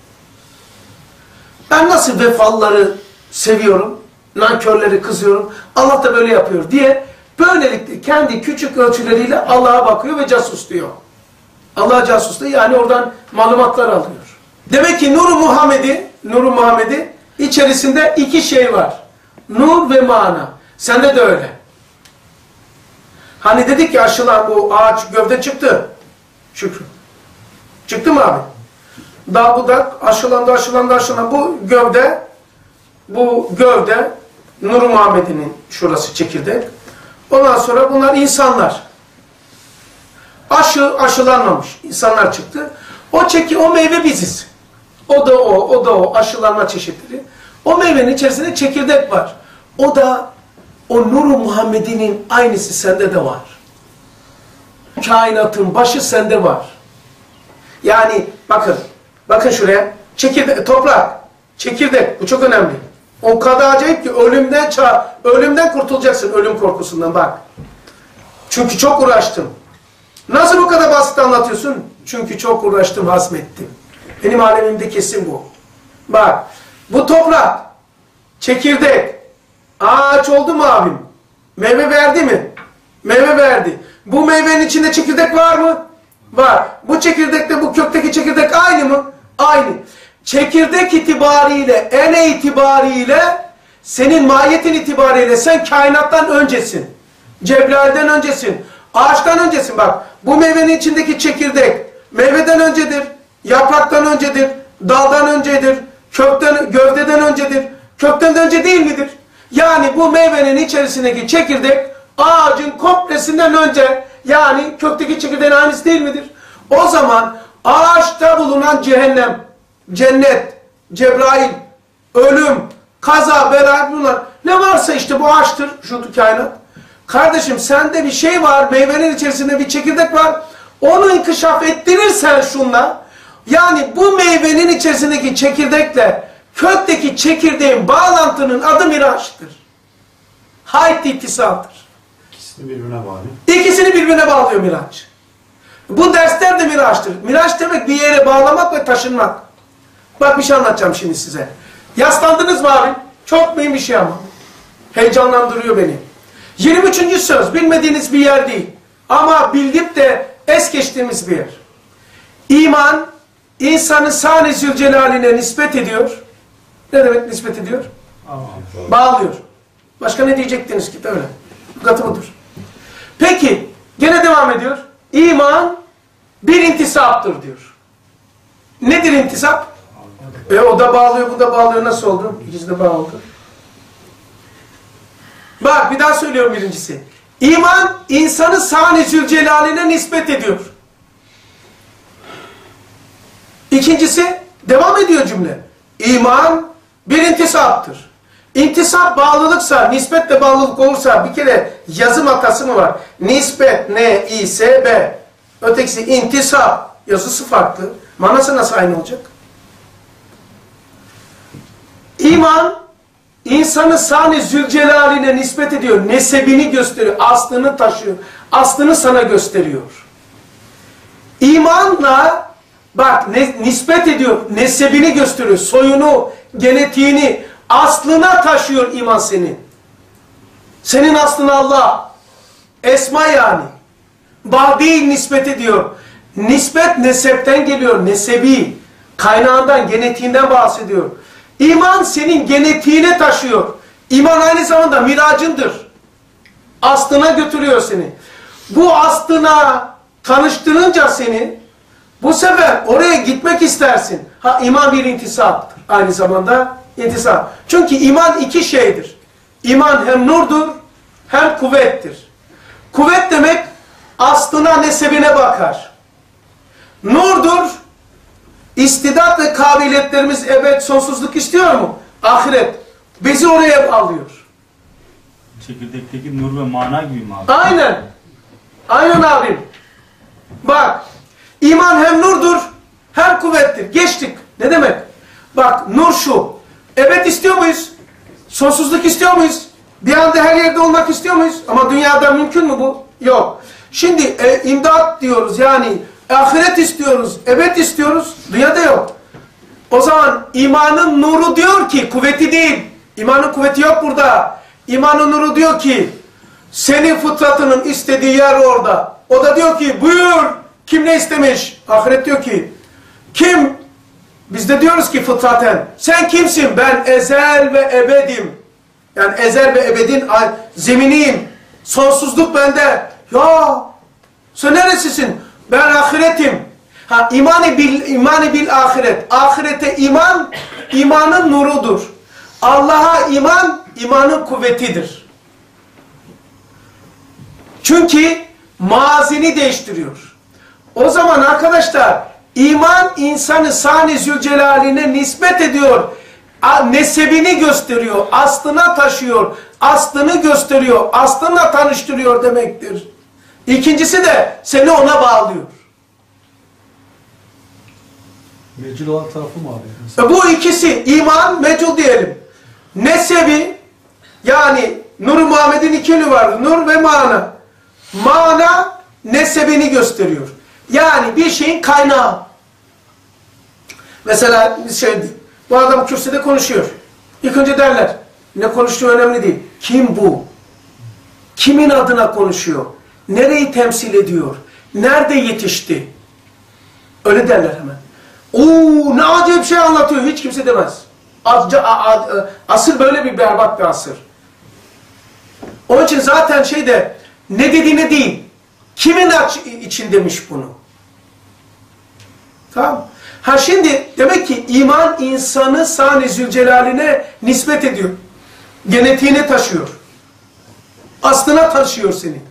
Ben nasıl vefalıları seviyorum? Nankörleri kızıyorum. Allah da böyle yapıyor diye böylelikle kendi küçük ölçüleriyle Allah'a bakıyor ve casusluyor. Allah'a casusluyor, yani oradan malumatlar alıyor. Demek ki Nur-u Muhammedi içerisinde iki şey var. Nur ve mana. Sende de öyle. Hani dedik ki aşılan bu ağaç gövde çıktı. Şükrü. Çıktı mı abi? Dal budak aşılandı. Bu gövde Nur-u Muhammedi'nin şurası çekirdek. Ondan sonra bunlar insanlar. Aşılanmamış insanlar çıktı. O meyve biziz. O da o aşılanma çeşitleri. O meyvenin içerisinde çekirdek var. O da o Nur-u Muhammedi'nin aynısı sende de var. Kainatın başı sende var. Yani bakın şuraya. Toprak, çekirdek. Bu çok önemli. O kadar acayip ki ölümden kurtulacaksın, ölüm korkusundan bak. Çünkü çok uğraştım. Nasıl bu kadar basit anlatıyorsun? Çünkü çok uğraştım, hazmettim. Benim alemimde kesin bu. Bak, bu toprak, çekirdek, ağaç oldu mu abim? Meyve verdi mi? Meyve verdi. Bu meyvenin içinde çekirdek var mı? Var. Bu çekirdekle bu kökteki çekirdek aynı mı? Aynı. Çekirdek itibariyle, ene itibariyle, senin mahiyetin itibariyle sen kainattan öncesin. Cebrail'den öncesin. Ağaçtan öncesin. Bak, bu meyvenin içindeki çekirdek meyveden öncedir. Yapraktan öncedir. Daldan öncedir. Gövdeden öncedir. Kökten de önce değil midir? Yani bu meyvenin içerisindeki çekirdek ağacın komplesinden önce, yani kökteki çekirdeğin aynısı değil midir? O zaman ağaçta bulunan cehennem, cennet, Cebrail, ölüm, kaza, bela, bunlar ne varsa işte bu ağaçtır şu kainat. Kardeşim sende bir şey var, meyvenin içerisinde bir çekirdek var. Onu inkişaf ettirirsen şunla, yani bu meyvenin içerisindeki çekirdekle kökteki çekirdeğin bağlantının adı miraçtır. Hayt ittisaldır. İkisini birbirine bağlıyor. İkisini birbirine bağlıyor miraç. Bu dersler de miraçtır. Miraç demek bir yere bağlamak ve taşınmak. Bak bir şey anlatacağım şimdi size. Yaslandınız mı abi? Çok mühim bir şey ama. Heyecanlandırıyor beni. 23. söz. Bilmediğiniz bir yer değil. Ama bildik de es geçtiğimiz bir yer. İman, insanı Sani Zülcelal'ine nispet ediyor. Ne demek nispet ediyor? Bağlıyor. Başka ne diyecektiniz ki? Öyle. Lügatı budur. Peki, gene devam ediyor. İman bir intisaptır diyor. Nedir intisap? O da bağlıyor, bu da bağlıyor. Nasıl oldu? İkisi de bağlı. Bak bir daha söylüyorum birincisi. İman insanı Sani Zülcelal'ine nispet ediyor. İkincisi devam ediyor cümle. İman bir intisaptır. İntisap bağlılıksa, nispet de bağlılık olursa bir kere yazım hatası mı var? Nispet, N-I-S-B. Ötekisi intisap. Yazısı farklı. Manası nasıl aynı olacak? İman, insanı Sani Zülcelal'ine nispet ediyor. Nesebini gösteriyor. Aslını taşıyor. Aslını sana gösteriyor. İmanla bak nispet ediyor. Nesebini gösteriyor. Soyunu, genetiğini, aslına taşıyor iman seni. Senin aslın Allah. Esma yani. Bağ değil nispet ediyor. Nispet nesepten geliyor. Nesebi. Kaynağından, genetiğinden bahsediyor. İman senin genetiğine taşıyor. İman aynı zamanda miracındır. Aslına götürüyor seni. Bu aslına tanıştırınca seni, bu sefer oraya gitmek istersin. İman bir intisaptır. Aynı zamanda intisap. Çünkü iman iki şeydir. İman hem nurdur, hem kuvvettir. Kuvvet demek aslına, nesebine bakar. Nurdur, istidat ve kabiliyetlerimiz evet sonsuzluk istiyor mu? Ahiret. Bizi oraya alıyor. Çekirdekteki nur ve mana gibi mi abi? Aynen. Aynen abim. Bak. İman hem nurdur hem kuvvettir. Geçtik. Ne demek? Bak nur şu. Evet istiyor muyuz? Sonsuzluk istiyor muyuz? Bir anda her yerde olmak istiyor muyuz? Ama dünyada mümkün mü bu? Yok. Şimdi imdat diyoruz yani ahiret istiyoruz, evet istiyoruz. Dünyada yok. O zaman imanın nuru diyor ki kuvveti değil. İmanın kuvveti yok burada. İmanın nuru diyor ki senin fıtratının istediği yer orada. O da diyor ki buyur. Kim ne istemiş? Ahiret diyor ki kim? Biz de diyoruz ki fıtraten. Sen kimsin? Ben ezel ve ebedim. Yani ezel ve ebedin zeminiyim. Sonsuzluk bende. Ya sen neresisin? Ben ahiretim. İmani bil ahiret. Ahirete iman, imanın nurudur. Allah'a iman, imanın kuvvetidir. Çünkü mazini değiştiriyor. O zaman arkadaşlar, iman insanı Sani Zülcelal'ine nispet ediyor. Nesebini gösteriyor, aslına taşıyor, aslını gösteriyor, aslınla tanıştırıyor demektir. İkincisi de seni ona bağlıyor. Mecil olan tarafı mı abi? Bu ikisi iman, mecul diyelim. Nesebi yani Nur-u Muhammed'in iki yönü vardır. Nur ve mana. Mana nesebini gösteriyor. Yani bir şeyin kaynağı. Mesela bu adam kürsüde konuşuyor. İlk önce derler. Ne konuştuğu önemli değil. Kim bu? Kimin adına konuşuyor? Nereyi temsil ediyor? Nerede yetişti? Öyle derler hemen. Oo, ne acayip şey anlatıyor. Hiç kimse demez. Asır böyle bir berbat bir asır. Onun için zaten şeyde ne dediğine değil, kimin için demiş bunu. Tamam. Ha şimdi demek ki iman insanı Sani Zülcelal'ine nispet ediyor. Genetiğine taşıyor. Aslına taşıyor seni.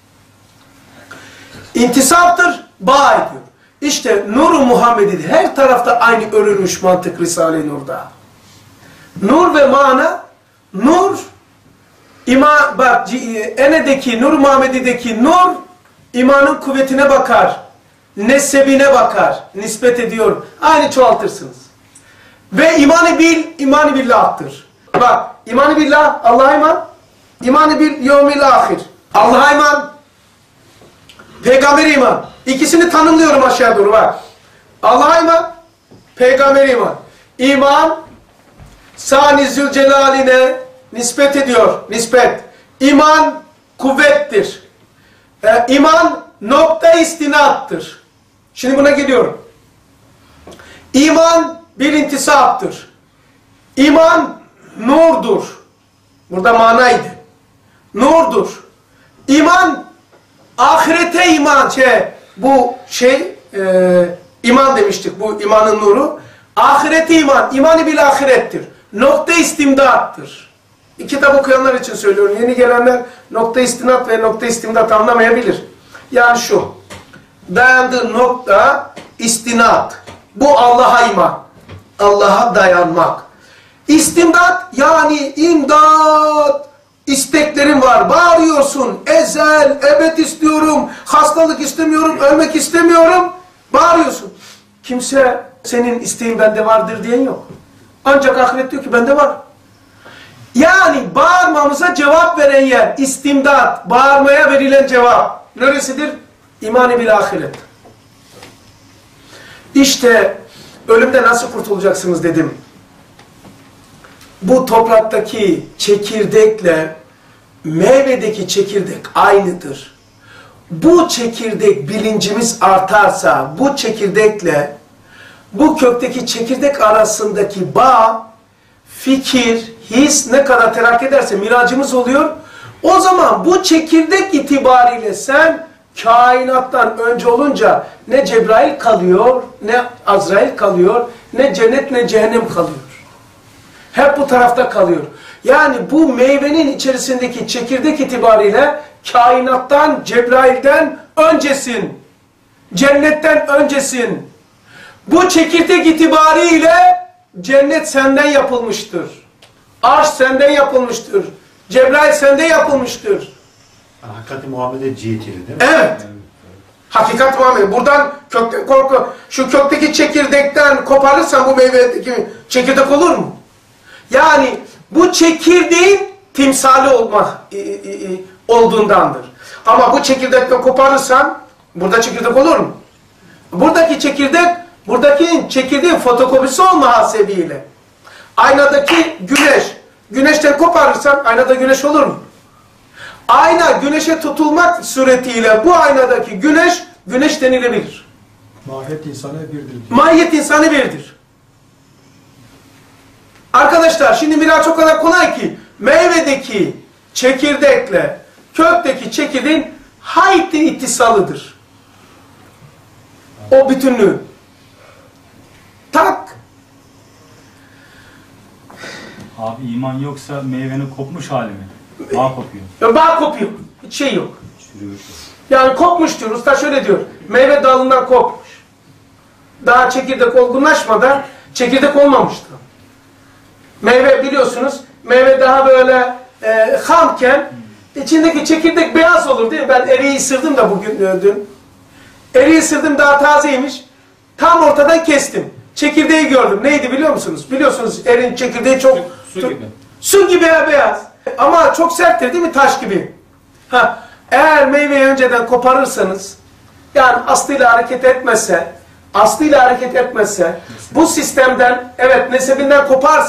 İntisaptır, bağ ediyor. İşte Nur-u Muhammed'i her tarafta aynı örülmüş mantık Risale-i Nur'da. Nur ve mana, nur, bak Ene'deki, Nur-u Muhammed'deki nur, imanın kuvvetine bakar, nesebine bakar, nispet ediyor. Aynı çoğaltırsınız. Ve imanı bil, imanı billah'tır. Bak, imanı billah, Allah'a iman, imanı bil, yevmil ahir. Allah'a iman, Peygamber iman. İkisini tanımlıyorum aşağı doğru bak. Allah'a iman, Peygamber iman. İman, Sani Zülcelal'ine nispet ediyor. Nispet. İman kuvvettir. İman nokta istinattır. Şimdi buna geliyorum. İman bir intisaptır. İman nurdur. Burada manaydı. Nurdur. İman ahirete iman. İman demiştik. Bu imanın nuru. Ahirete iman. İmanı bil ahirettir. Nokta istimdattır. Kitap okuyanlar için söylüyorum. Yeni gelenler nokta istinat ve nokta istimdat anlamayabilir. Yani şu. Dayandığı nokta istinat. Bu Allah'a iman. Allah'a dayanmak. İstimdat yani imdat. İsteklerin var. Bağırıyorsun. Ezel, ebed istiyorum. Hastalık istemiyorum. Ölmek istemiyorum. Bağırıyorsun. Kimse senin isteğin bende vardır diyen yok. Ancak ahiret diyor ki bende var. Yani bağırmamıza cevap veren yer. İstimdat. Bağırmaya verilen cevap. Neresidir? İman-ı bil ahiret. İşte ölümde nasıl kurtulacaksınız dedim. Bu topraktaki çekirdekle meyvedeki çekirdek aynıdır. Bu çekirdek bilincimiz artarsa bu çekirdekle bu kökteki çekirdek arasındaki bağ, fikir, his ne kadar terakki ederse miracımız oluyor. O zaman bu çekirdek itibariyle sen kainattan önce olunca ne Cebrail kalıyor, ne Azrail kalıyor, ne cennet ne cehennem kalıyor. Hep bu tarafta kalıyor. Yani bu meyvenin içerisindeki çekirdek itibariyle kainattan, Cebrail'den öncesin. Cennetten öncesin. Bu çekirdek itibariyle cennet senden yapılmıştır. Arş senden yapılmıştır. Cebrail sende yapılmıştır. Hakikati Muhammed'e cihetili değil mi? Evet. Hakikat Muhammed. Buradan kökten korku. Şu kökteki çekirdekten koparırsan bu meyvedeki çekirdek olur mu? Yani bu çekirdeğin timsali olduğundandır. Ama bu çekirdekten koparırsan burada çekirdek olur mu? Buradaki çekirdek, buradaki çekirdeğin fotokopisi olma hasebiyle. Aynadaki güneş, güneşten koparırsan aynada güneş olur mu? Ayna güneşe tutulmak suretiyle bu aynadaki güneş, güneş denilebilir. Mahiyet insanı birdir. Mahiyet insanı birdir. Arkadaşlar şimdi Miraç o kadar kolay ki meyvedeki çekirdekle kökteki çekirdeğin hayli ittisalıdır. O bütünlüğü. Tak. Abi iman yoksa meyvenin kopmuş hali mi? Bağ kopuyor. Bağ kopuyor. Hiç şey yok. Yani kopmuş diyor. Usta şöyle diyor. Meyve dalından kopmuş. Daha çekirdek olgunlaşmadan çekirdek olmamıştı. Meyve biliyorsunuz. Meyve daha böyle hamken içindeki çekirdek beyaz olur değil mi? Ben eriği ısırdım da dün. Eriği ısırdım daha tazeymiş. Tam ortadan kestim. Çekirdeği gördüm. Neydi biliyor musunuz? Biliyorsunuz eriğin çekirdeği çok... Su gibi. Su gibi beyaz. Ama çok serttir değil mi? Taş gibi. Eğer meyveyi önceden koparırsanız, yani aslıyla hareket etmezse, bu sistemden, evet nesebinden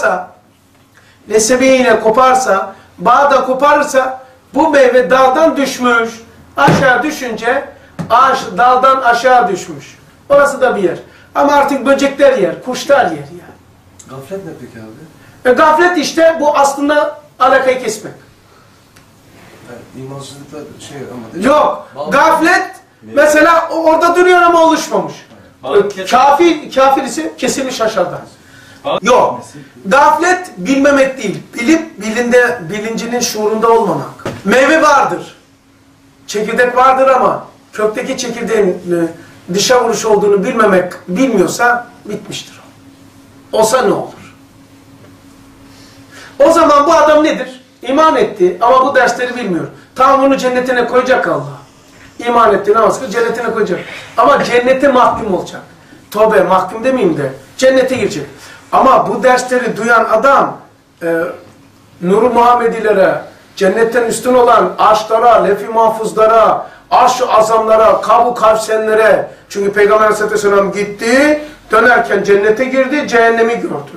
koparsa, bağda koparırsa, bu meyve daldan düşmüş. Aşağı düşünce, daldan aşağı düşmüş. Orası da bir yer. Ama artık böcekler yer, kuşlar yer yani. Gaflet ne peki abi? Gaflet işte bu aslında alakayı kesmek. Yani imansızlıkla şey ama değil mi? Yok. Gaflet mesela orada duruyor ama oluşmamış. Kafir ise kesilmiş aşağıda. Yok. Gaflet bilmemek değil. Bilip bilincinin şuurunda olmamak. Meyve vardır. Çekirdek vardır ama kökteki çekirdeğin dışa vuruş olduğunu bilmiyorsa bitmiştir o. Olsa ne olur? O zaman bu adam nedir? İman etti ama bu dersleri bilmiyor. Tamam onu cennetine koyacak Allah. İman etti, namaz kıl, cennetine koyacak. Ama cennete mahkum olacak. Tövbe, mahkum demeyeyim de cennete girecek. Ama bu dersleri duyan adam Nur-u Muhammedilere, cennetten üstün olan arşlara, lef-i mahfuzlara, arş-ı azamlara, Kab-ı Kavsenlere, çünkü Peygamber Aleyhisselam gitti, dönerken cennete girdi, cehennemi gördü.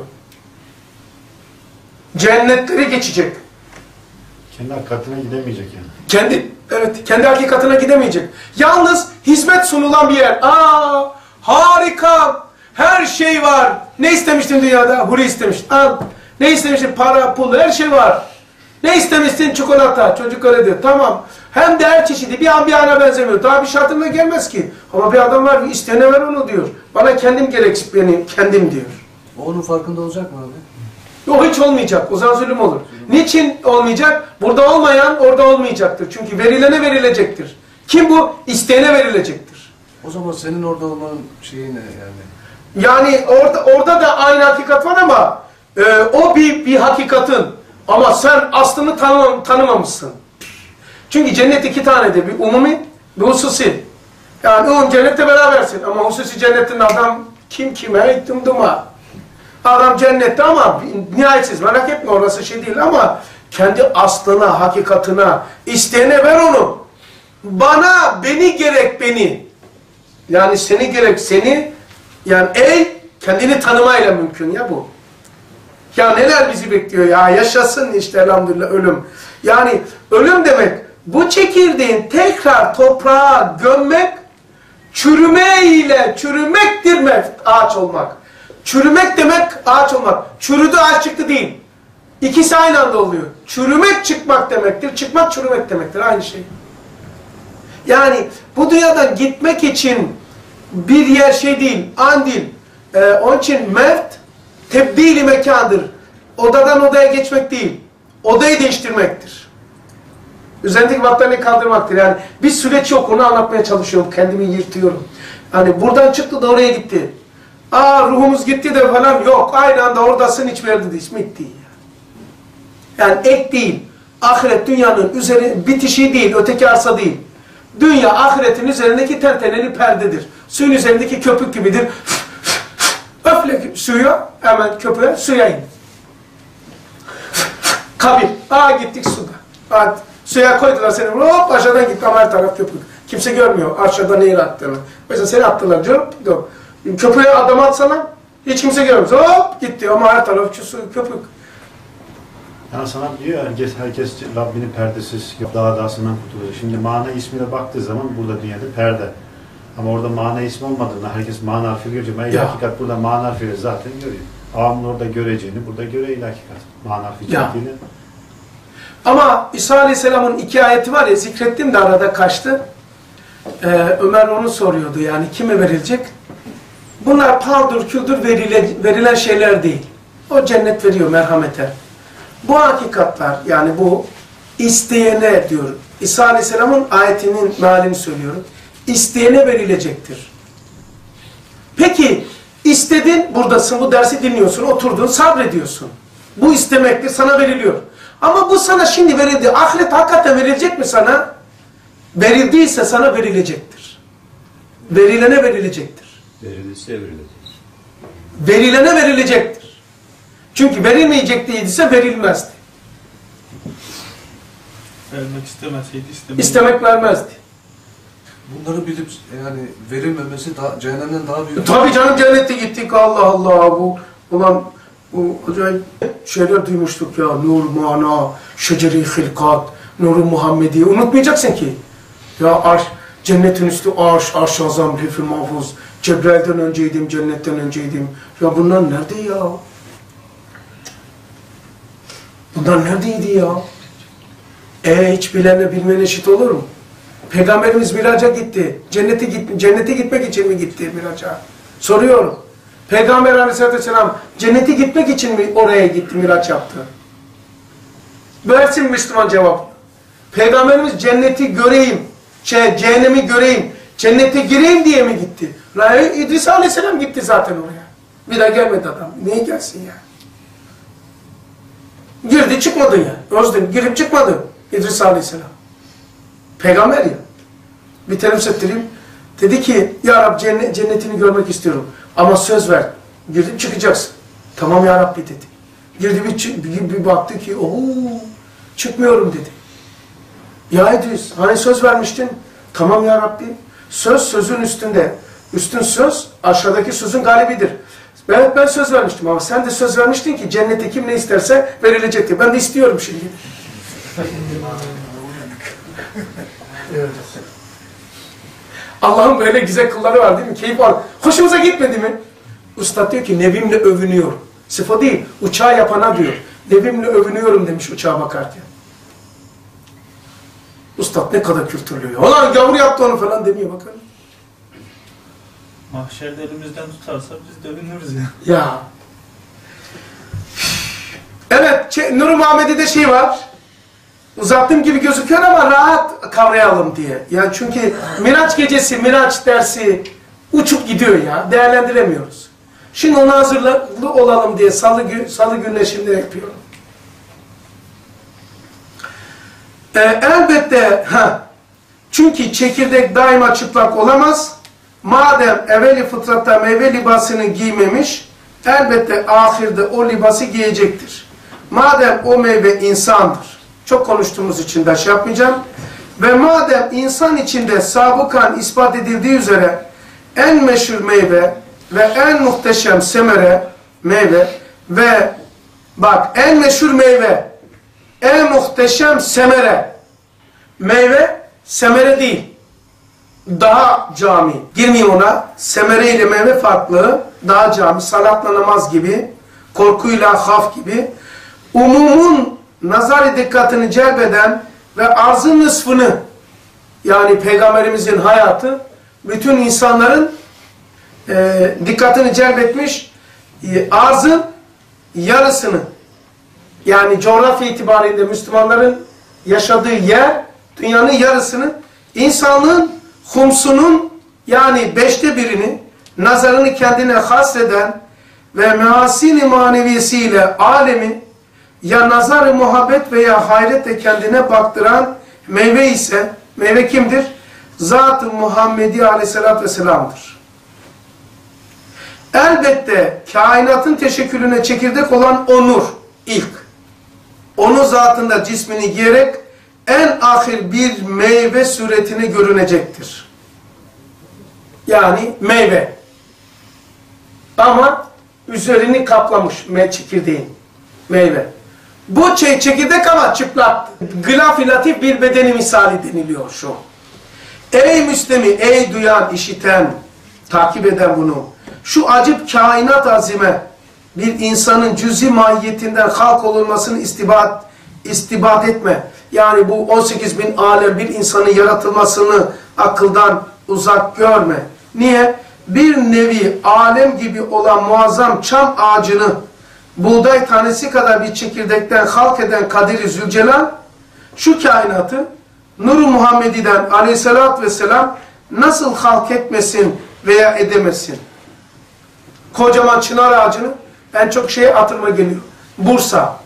Cennetleri geçecek. Kendi hakikatine gidemeyecek yani. Kendi hakikatine gidemeyecek. Yalnız hizmet sunulan bir yer. Harika, her şey var. Ne istemiştin dünyada? Huri istemiştin. Ne istemiştin? Para, pul, her şey var. Ne istemiştin? Çikolata. Çocuk öyle diyor. Tamam. Hem de her çeşidi. Bir an bir ana benzemiyor. Daha bir şartına gelmez ki. Ama bir adam var ki isteyene ver onu diyor. Bana kendim gerek, benim kendim diyor. O onun farkında olacak mı abi? Yok hiç olmayacak. O zaman zulüm olur. Niçin olmayacak? Burada olmayan orada olmayacaktır. Çünkü verilene verilecektir. Kim bu? İsteyene verilecektir. O zaman senin orada olmanın şeyi ne yani? Yani orada da aynı hakikat var ama o bir hakikatın. Ama sen aslını tanımamışsın. Çünkü cennet iki tanedir. Bir umumi, bir hususi. Yani cennette berabersin. Ama hususi cennetin adam kim kime, dımdıma. Adam cennette ama nihayetsiz. Merak etme orası şey değil ama kendi aslına, hakikatına, isteyene ver onu. Beni gerek beni. Yani seni gerek seni. Yani kendini tanımayla mümkün ya bu. Ya neler bizi bekliyor ya, yaşasın işte elhamdülillah ölüm. Yani ölüm demek bu çekirdeğin tekrar toprağa gömmek, çürümektir ağaç olmak. Çürümek demek ağaç olmak. Çürüdü ağaç çıktı değil. İkisi aynı anda oluyor. Çürümek çıkmak demektir, çıkmak çürümek demektir. Aynı şey. Yani bu dünyadan gitmek için bir yer şey değil, an değil. Onun için mevt tebdili mekandır. Odadan odaya geçmek değil. Odayı değiştirmektir. Üzerindeki battaniyeyi kaldırmaktır. Yani bir süreç yok, onu anlatmaya çalışıyorum. Kendimi yırtıyorum. Hani buradan çıktı da oraya gitti. Ruhumuz gitti de falan yok. Aynı anda oradasın, hiçbir yerde değil. Bitti. Yani ek değil. Ahiret dünyanın bitişi değil, öteki arsa değil. Dünya ahiretin üzerindeki tenteneli perdedir. Suyun üzerindeki köpük gibidir. Öfle suya, hemen köpüğe suya in. Kabir. Gittik suda. Suya koydular seni. Hop aşağıdan gitti ama her taraf köpük. Kimse görmüyor aşağıda neyi attığını. Mesela seni attılar diyorum. Köpüğe adam atsana hiç kimse görmüyor. Hop gitti ama her taraf köpük. Yani sana diyor herkes Rabbinin perdesiz dağdasından kurtuluyor. Şimdi mana ismine baktığı zaman burada dünyada perde. Ama orada mana ismi olmadığında herkes mana harfi görecek. Hakikat burada mana harfiyle zaten görüyor. Ağamın orada göreceğini burada görüyor hakikat. Mana harfi çektiğini. Ama İsa Aleyhisselam'ın 2 ayeti var ya, zikrettim de arada kaçtı. Ömer onu soruyordu yani kime verilecek? Bunlar paldır küldür verilen şeyler değil. O cennet veriyor merhamete. Bu hakikatler yani bu isteyene diyor. İsa Aleyhisselam'ın ayetinin mealini söylüyorum. İsteyene verilecektir. Peki istedin, buradasın, bu dersi dinliyorsun, oturdun, sabrediyorsun. Bu istemektir, sana veriliyor. Ama bu sana şimdi verildi. Ahiret hakikaten verilecek mi sana? Verildiyse sana verilecektir. Verilene verilecektir. Verilirse verilecek. Verilene verilecektir. Çünkü verilmeyecek değilse verilmezdi. Vermek istemeseydi istemezdi. İstemek vermezdi. Bunları bilip yani verilmemesi cehennemden daha büyük. Tabii canım cennete gittik Allah Allah bu acayip şeyler duymuştuk ya. Nur mana, şeceri hilkat, Nur-u Muhammedi. Unutmayacaksın ki. Ya arş, cennetin üstü arş, arş-ı azam, lef-i mahfuz, Cebrail'den önceydim, cennetten önceydim. Ya bunlar nerede ya? Bunlar neredeydi ya? Hiç bilenle bilmeyen eşit olur mu? Peygamberimiz miraca gitti. Cennete gitmek için mi gitti miraca? Soruyorum. Peygamber Aleyhisselatü Vesselam cennete gitmek için mi oraya gitti, miraç yaptı? Versin Müslüman cevap. Peygamberimiz cenneti göreyim, cehennemi göreyim, cennete gireyim diye mi gitti? İdris Aleyhisselam gitti zaten oraya. Bir daha gelmedi adam. Niye gelsin ya? Girdi çıkmadı ya. Özden girip çıkmadı İdris Aleyhisselam. Peygamber ya. Bir terim ettireyim. Dedi ki ya Rabbi cennetini görmek istiyorum. Ama söz ver. Girdip çıkacaksın. Tamam ya Rabbi dedi. Girdi bir baktı ki çıkmıyorum dedi. Ya İdris hani söz vermiştin? Tamam ya Rabbi. Söz sözün üstünde. Üstün söz aşağıdaki sözün galibidir. Evet ben söz vermiştim ama sen de söz vermiştin ki cennete kim ne isterse verilecektir. Ben de istiyorum şimdi. Evet. Allah'ın böyle güzel kulları var değil mi? Keyif var. Hoşumuza gitmedi mi? Üstad diyor ki nevimle övünüyorum. Sıfat değil, uçağı yapana diyor. Nevimle övünüyorum demiş uçağa bakarken. Üstad ne kadar kültürlü ya. Ulan gavur yaptı onu falan demiyor bakın. Mahşerde elimizden tutarsa biz de övünürüz ya. Ya. Evet, Nur-u Muhammedi'de var. Uzattığım gibi gözüküyor ama rahat kavrayalım diye. Yani çünkü Miraç gecesi, Miraç dersi uçup gidiyor ya. Değerlendiremiyoruz. Şimdi ona hazırlıklı olalım diye salı gününe şimdi yapıyorum. Elbette çünkü çekirdek daima çıplak olamaz. Madem evveli fıtratta meyve libasını giymemiş, elbette ahirde o libası giyecektir. Madem o meyve insandır. Çok konuştuğumuz için de yapmayacağım. Ve madem insan içinde sabıkan ispat edildiği üzere en meşhur meyve ve en muhteşem meyve ve bak en meşhur meyve, en muhteşem meyve değil. Daha cami. Girmeyeyim ona. Semere ile meyve farklı. Daha cami. Salatla namaz gibi. Korkuyla haf gibi. Umumun nazar dikkatini celbeden ve arzın nısfını yani Peygamberimizin hayatı bütün insanların dikkatini celbetmiş arzın yarısını yani coğrafya itibariyle Müslümanların yaşadığı yer dünyanın yarısını insanlığın humsunun yani 1/5'ini nazarını kendine hasreden ve measini maneviyesiyle alemi ya nazar-ı muhabbet veya hayretle kendine baktıran meyve ise meyve kimdir? Zat-ı Muhammedi Aleyhisselatü Vesselam'dır. Elbette kainatın teşekkülüne çekirdek olan o nur ilk. Onun zatında cismini giyerek en ahir bir meyve suretine görünecektir. Yani meyve. Ama üzerini kaplamış çekirdeğin. Meyve. Bu çekirdek ama çıplak. Gılaf-ı latif bir bedeni misali deniliyor şu. Ey müslimi, ey duyan, işiten, takip eden bunu. Şu acip kainat azime bir insanın cüz-i mahiyetinden halk olunmasını istibat etme. Yani bu 18.000 alem bir insanın yaratılmasını akıldan uzak görme. Niye? Bir nevi alem gibi olan muazzam çam ağacını buğday tanesi kadar bir çekirdekten halk eden Kadir-i Zülcelal şu kainatı Nur-u Muhammedi'den Aleyhisselatü Vesselam nasıl halk etmesin veya edemesin? Kocaman çınar ağacını en çok hatırıma geliyor. Bursa.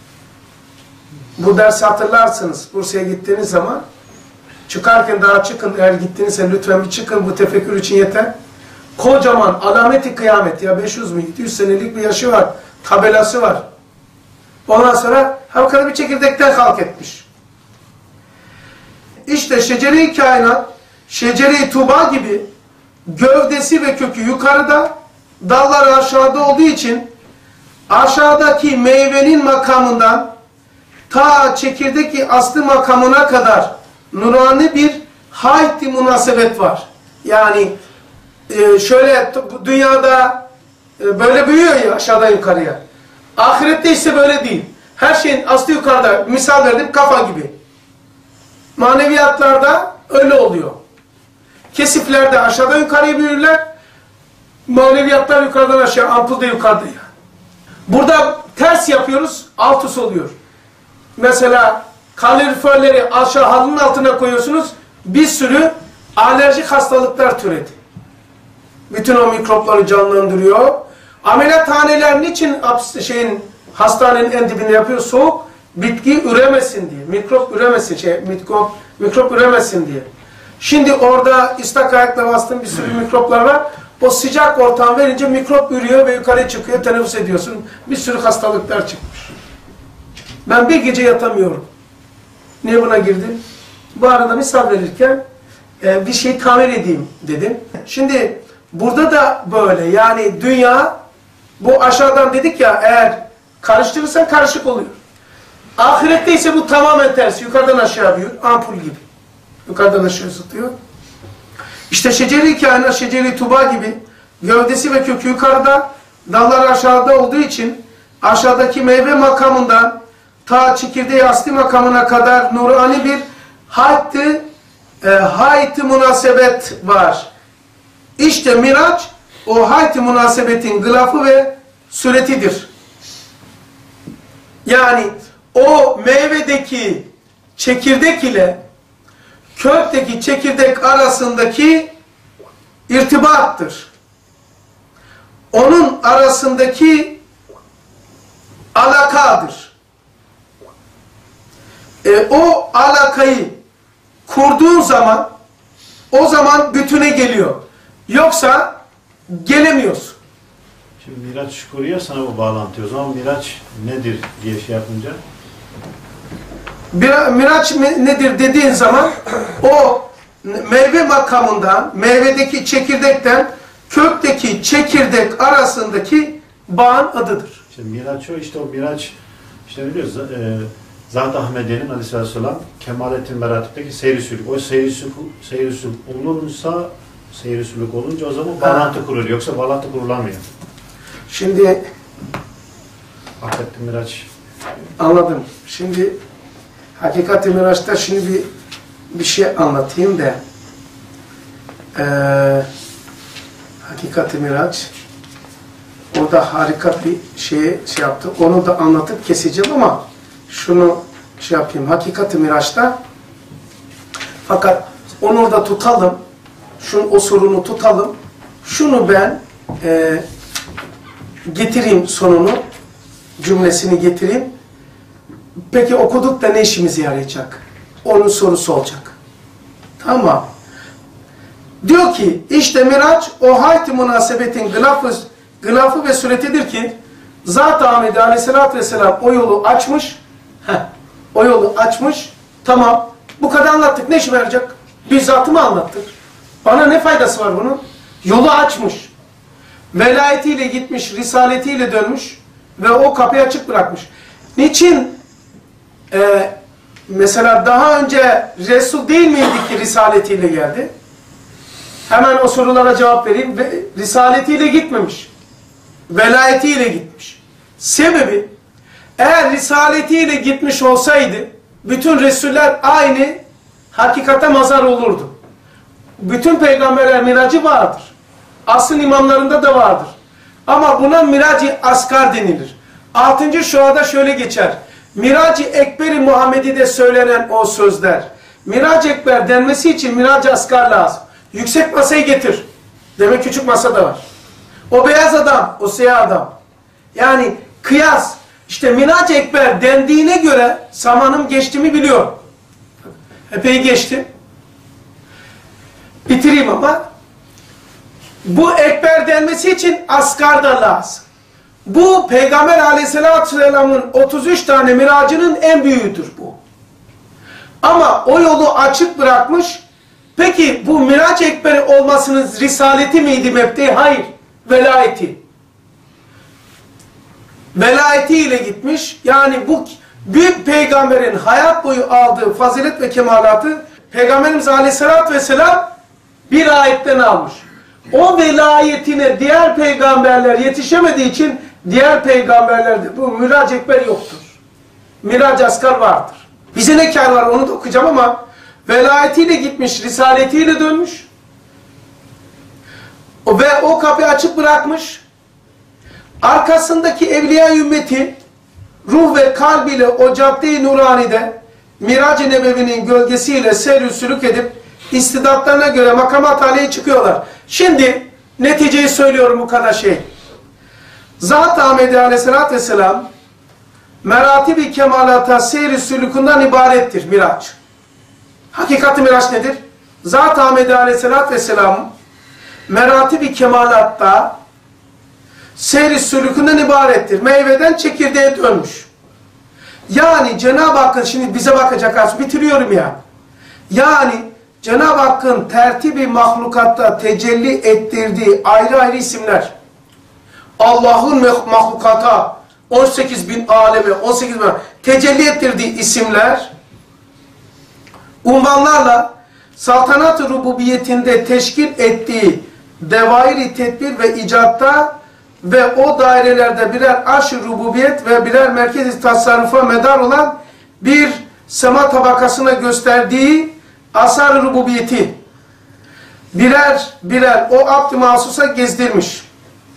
Bu dersi hatırlarsınız. Bursa'ya gittiğiniz zaman çıkarken daha çıkın. Eğer gittiğinizse lütfen bir çıkın. Bu tefekkür için yeter. Kocaman alameti kıyamet ya 500 mi 700 senelik bir yaşı var. Tabelası var. Ondan sonra havkada bir çekirdekten halk etmiş. İşte şecere-i kainat, şecere-i tuba gibi gövdesi ve kökü yukarıda, dalları aşağıda olduğu için aşağıdaki meyvenin makamından ta çekirdeki aslı makamına kadar nurani bir hayt-i münasebet var. Yani şöyle bu dünyada böyle büyüyor ya aşağıdan yukarıya. Ahirette ise böyle değil. Her şeyin aslı yukarıda. Misal verdim, kafa gibi. Maneviyatlarda öyle oluyor. Kesiflerde aşağıdan yukarıya büyürler. Maneviyatlar yukarıdan aşağı, ampul de yukarıda ya. Burada ters yapıyoruz, alt üst oluyor. Mesela kaloriferleri aşağı halının altına koyuyorsunuz, bir sürü alerjik hastalıklar türedi. Bütün o mikropları canlandırıyor. Ameliyathaneler niçin hastanenin en dibinde yapıyor? Soğuk, bitki üremesin diye. Mikrop üremesin, mikrop üremesin diye. Şimdi orada ıslak ayakla bastığın bir sürü mikroplar var. O sıcak ortam verince mikrop ürüyor ve yukarı çıkıyor, teneffüs ediyorsun. Bir sürü hastalıklar çıkmış. Ben bir gece yatamıyorum. Niye buna girdim? Bu arada misal verirken bir şey tamir edeyim dedim. Şimdi burada da böyle, yani dünya, bu aşağıdan dedik ya, eğer karıştırırsan karışık oluyor. Ahirette ise bu tamamen tersi. Yukarıdan aşağı büyür, ampul gibi. Yukarıdan aşağı ısıtıyor. İşte şeceri kainat, şeceri tuba gibi gövdesi ve kökü yukarıda, dallar aşağıda olduğu için aşağıdaki meyve makamından ta çekirdeği asli makamına kadar nurani bir hayt-ı münasebet var. İşte Miraç o hayt-ı münasebetin gılafı ve suretidir. Yani o meyvedeki çekirdek ile kökteki çekirdek arasındaki irtibattır. Onun arasındaki alakadır. O alakayı kurduğun zaman o zaman bütüne geliyor. Yoksa gelemiyorsun. Şimdi Miraç kuruyor sana bu bağlantı. O zaman Miraç nedir diye şey yapınca? Miraç nedir dediğin zaman o meyve makamından, meyvedeki çekirdekten kökteki çekirdek arasındaki bağın adıdır. İşte Miraç o, işte o Miraç, işte biliyoruz Zat-ı Ahmediye'nin aleyhisselam Kemalettin Meratip'teki seyri-sülük. O seyri-sülük olunsa, seyri-sülük olunca o zaman bağlantı kuruluyor. Yoksa bağlantı kurulamıyor. Şimdi Hakikaten Miraç. anladım. Şimdi Hakikat-i Miraç'ta şimdi bir şey anlatayım da Hakikat-i Miraç orada harika bir şey yaptı. Onu da anlatıp keseceğim ama şunu şey yapayım. Hakikat-i Miraç'ta fakat onu orada tutalım. O sorunu tutalım. Şunu ben getireyim sonunu. Cümlesini getireyim. Peki okuduk da ne işimize yarayacak? Onun sorusu olacak. Tamam. Diyor ki işte Miraç o hayt-ı münasebetin gılafı ve suretidir ki Zat-ı Ahmedi Aleyhisselatü Vesselam o yolu açmış. O yolu açmış. Tamam. Bu kadar anlattık. Ne işime yarayacak? Bizzatı mı anlattık? Bana ne faydası var bunun? Yolu açmış. Velayetiyle gitmiş, risaletiyle dönmüş ve o kapıyı açık bırakmış. Niçin? Mesela daha önce Resul değil miydi ki risaletiyle geldi? Hemen o sorulara cevap vereyim. Risaletiyle gitmemiş. Velayetiyle gitmiş. Sebebi, eğer risaletiyle gitmiş olsaydı bütün Resuller aynı hakikate mazhar olurdu. Bütün peygamberler miracı vardır. Asrın imamlarında da vardır. Ama buna Mirac-ı Asgar denilir. 6. şuada şöyle geçer. Mirac-ı Ekber-i Muhammedi'de söylenen o sözler. Mirac-ı Ekber denmesi için Mirac-ı Asgar lazım. Yüksek masayı getir. Demek küçük masa da var. O beyaz adam, o siyah adam. Yani kıyas. İşte Mirac-ı Ekber dendiğine göre zamanım geçtiğimi biliyor. Epey geçti. Bitireyim ama. Bu Ekber denmesi için asgar da lazım. Bu Peygamber Aleyhisselatü Vesselam'ın 33 tane miracının en büyüğüdür bu. Ama o yolu açık bırakmış. Peki bu Mirac-ı Ekber olmasının risaleti miydi mebde? Hayır. Velayeti. Velayetiyle gitmiş. Yani bu büyük peygamberin hayat boyu aldığı fazilet ve kemalatı Peygamberimiz Aleyhisselatü Vesselam bir ayetten almış. O velayetine diğer peygamberler yetişemediği için diğer peygamberlerde bu Mirac Ekber yoktur. Mirac Asgar vardır. Bize ne kâr var onu da okuyacağım ama velayetiyle gitmiş, risaletiyle dönmüş. Ve o kapıyı açık bırakmış. Arkasındaki evliya ümmeti ruh ve kalbiyle o cadde-i nurani'de Mirac-ı Nebevi'nin gölgesiyle seyr-ü sülük edip istidatlarına göre makamat aleye çıkıyorlar. Şimdi neticeyi söylüyorum bu kadar şey. Zat-ı Ahmedi Aleyhisselatü Vesselam meratib-i kemalata seyr-i sülükünden ibarettir Mirac. Hakikati Mirac nedir? Zat-ı Ahmedi Aleyhisselatü Vesselam meratib-i kemalatta seyr-i sülükünden ibarettir. Meyveden çekirdeğe dönmüş. Yani Cenab-ı Hakk'ın, şimdi bize bakacak az bitiriyorum ya. Yani Cenab-ı Hakk'ın tertibi mahlukatta tecelli ettirdiği ayrı ayrı isimler. Allah'ın mahlukata 18.000 aleme, 18.000 tecelli ettirdiği isimler, unvanlarla saltanat-ı rububiyetinde teşkil ettiği devairi tedbir ve icatta ve o dairelerde birer arş-ı rububiyet ve birer merkez-i tasarrufa medar olan bir sema tabakasına gösterdiği asar-ı rububiyeti birer birer o abd-i mahsusa gezdirmiş.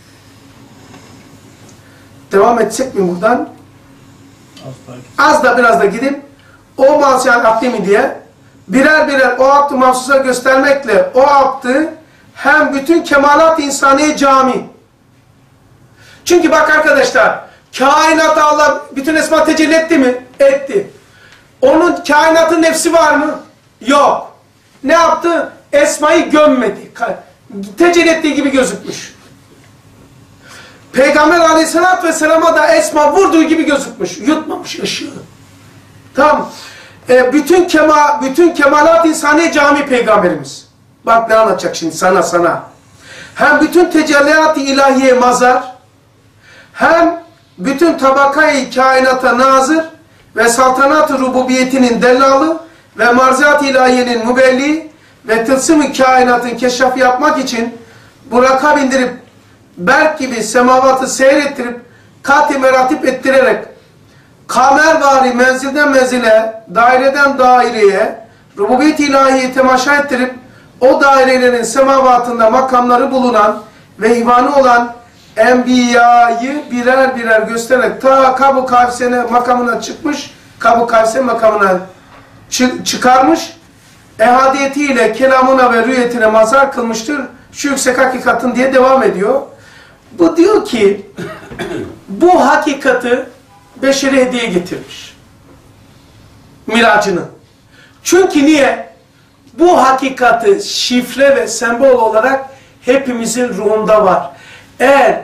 Devam etsek mi buradan? Az da biraz da gidip o mahsuyan abdi mi diye birer birer o abd-i mahsusa göstermekle o abdı hem bütün kemalat insaniye cami. Çünkü bak arkadaşlar, kainata Allah bütün esma tecelli etti mi? Etti. Onun kainatın nefsi var mı? Yok. Ne yaptı? Esmayı gömmedi. Tecelli ettiği gibi gözükmüş. Peygamber Aleyhisselatü Vesselam'a da esma vurduğu gibi gözükmüş. Yutmamış ışığı. Tamam. Bütün kemalat insaniye cami peygamberimiz. Bak ne anlatacak şimdi sana. Hem bütün tecelliyat-ı ilahiye mazar, hem bütün tabakayı kainata nazır ve saltanat-ı rububiyetinin dellalı ve marziyat-ı ilahiyenin mübelli ve tılsım-ı kainatın keşrafı yapmak için buraka bindirip berk gibi semavatı seyrettirip kat-i meratip ettirerek kamervari menzilden menzile, daireden daireye rububiyet-i ilahiyi temaşa ettirip o dairelerin semavatında makamları bulunan ve ivanı olan Enbiya'yı birer birer göstererek ta Kab-ı Kavsene makamına çıkmış, Kab-ı Kavse makamına çıkarmış, ehadiyetiyle kelamına ve rüyetine mazhar kılmıştır, şu yüksek hakikatın diye devam ediyor. Bu diyor ki, bu hakikati beşeri hediye getirmiş. Miracını. Çünkü niye? Bu hakikati şifre ve sembol olarak hepimizin ruhunda var. Eğer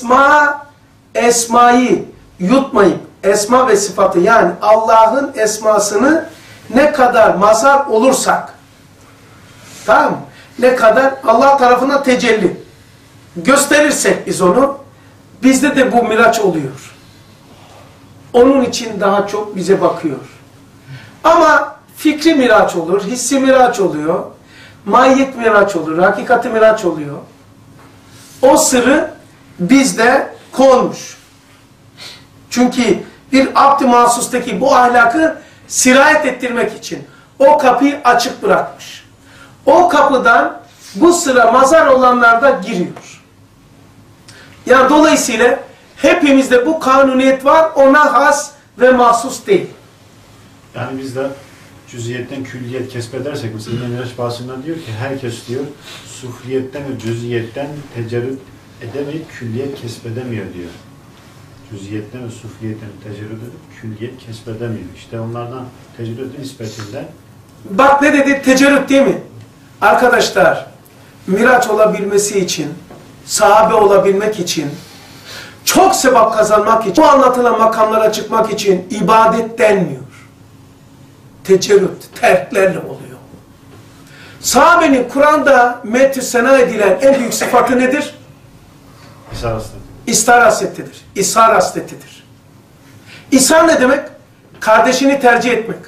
esmayı yutmayıp esma ve sıfatı yani Allah'ın esmasını ne kadar mazhar olursak, tamam mı? Ne kadar Allah tarafından tecelli gösterirsek biz onu, bizde de bu miraç oluyor. Onun için daha çok bize bakıyor. Ama fikri miraç olur, hissi miraç oluyor, mahiyet miraç olur, hakikati miraç oluyor. O sırrı bizde konmuş. Çünkü bir abd-i mahsustaki bu ahlakı sirayet ettirmek için o kapıyı açık bırakmış. O kapıdan bu sıra mazhar olanlar da giriyor. Yani dolayısıyla hepimizde bu kanuniyet var, ona has ve mahsus değil. Yani biz de cüziyetten külliyet kesbedersek, mesela Miraç bahsinde diyor ki herkes diyor sufliyetten ve cüziyetten tecerrüt edemeyip külliyet kesbedemiyor diyor. Cüziyetten ve sufliyetten tecerrüt edip külliyet kesbedemiyor. İşte onlardan tecerrüt nispetinden. Bak ne dedi? Tecerrüt değil mi? Arkadaşlar, miraç olabilmesi için, sahabe olabilmek için, çok sevap kazanmak için, bu anlatılan makamlara çıkmak için ibadet denmiyor. Tecerrüt, terklerle oluyor. Sahabenin Kur'an'da met-i sena edilen en büyük sıfatı nedir? İshar hasreti. İshar hasretidir. İshar hasretidir. İshar ne demek? Kardeşini tercih etmek.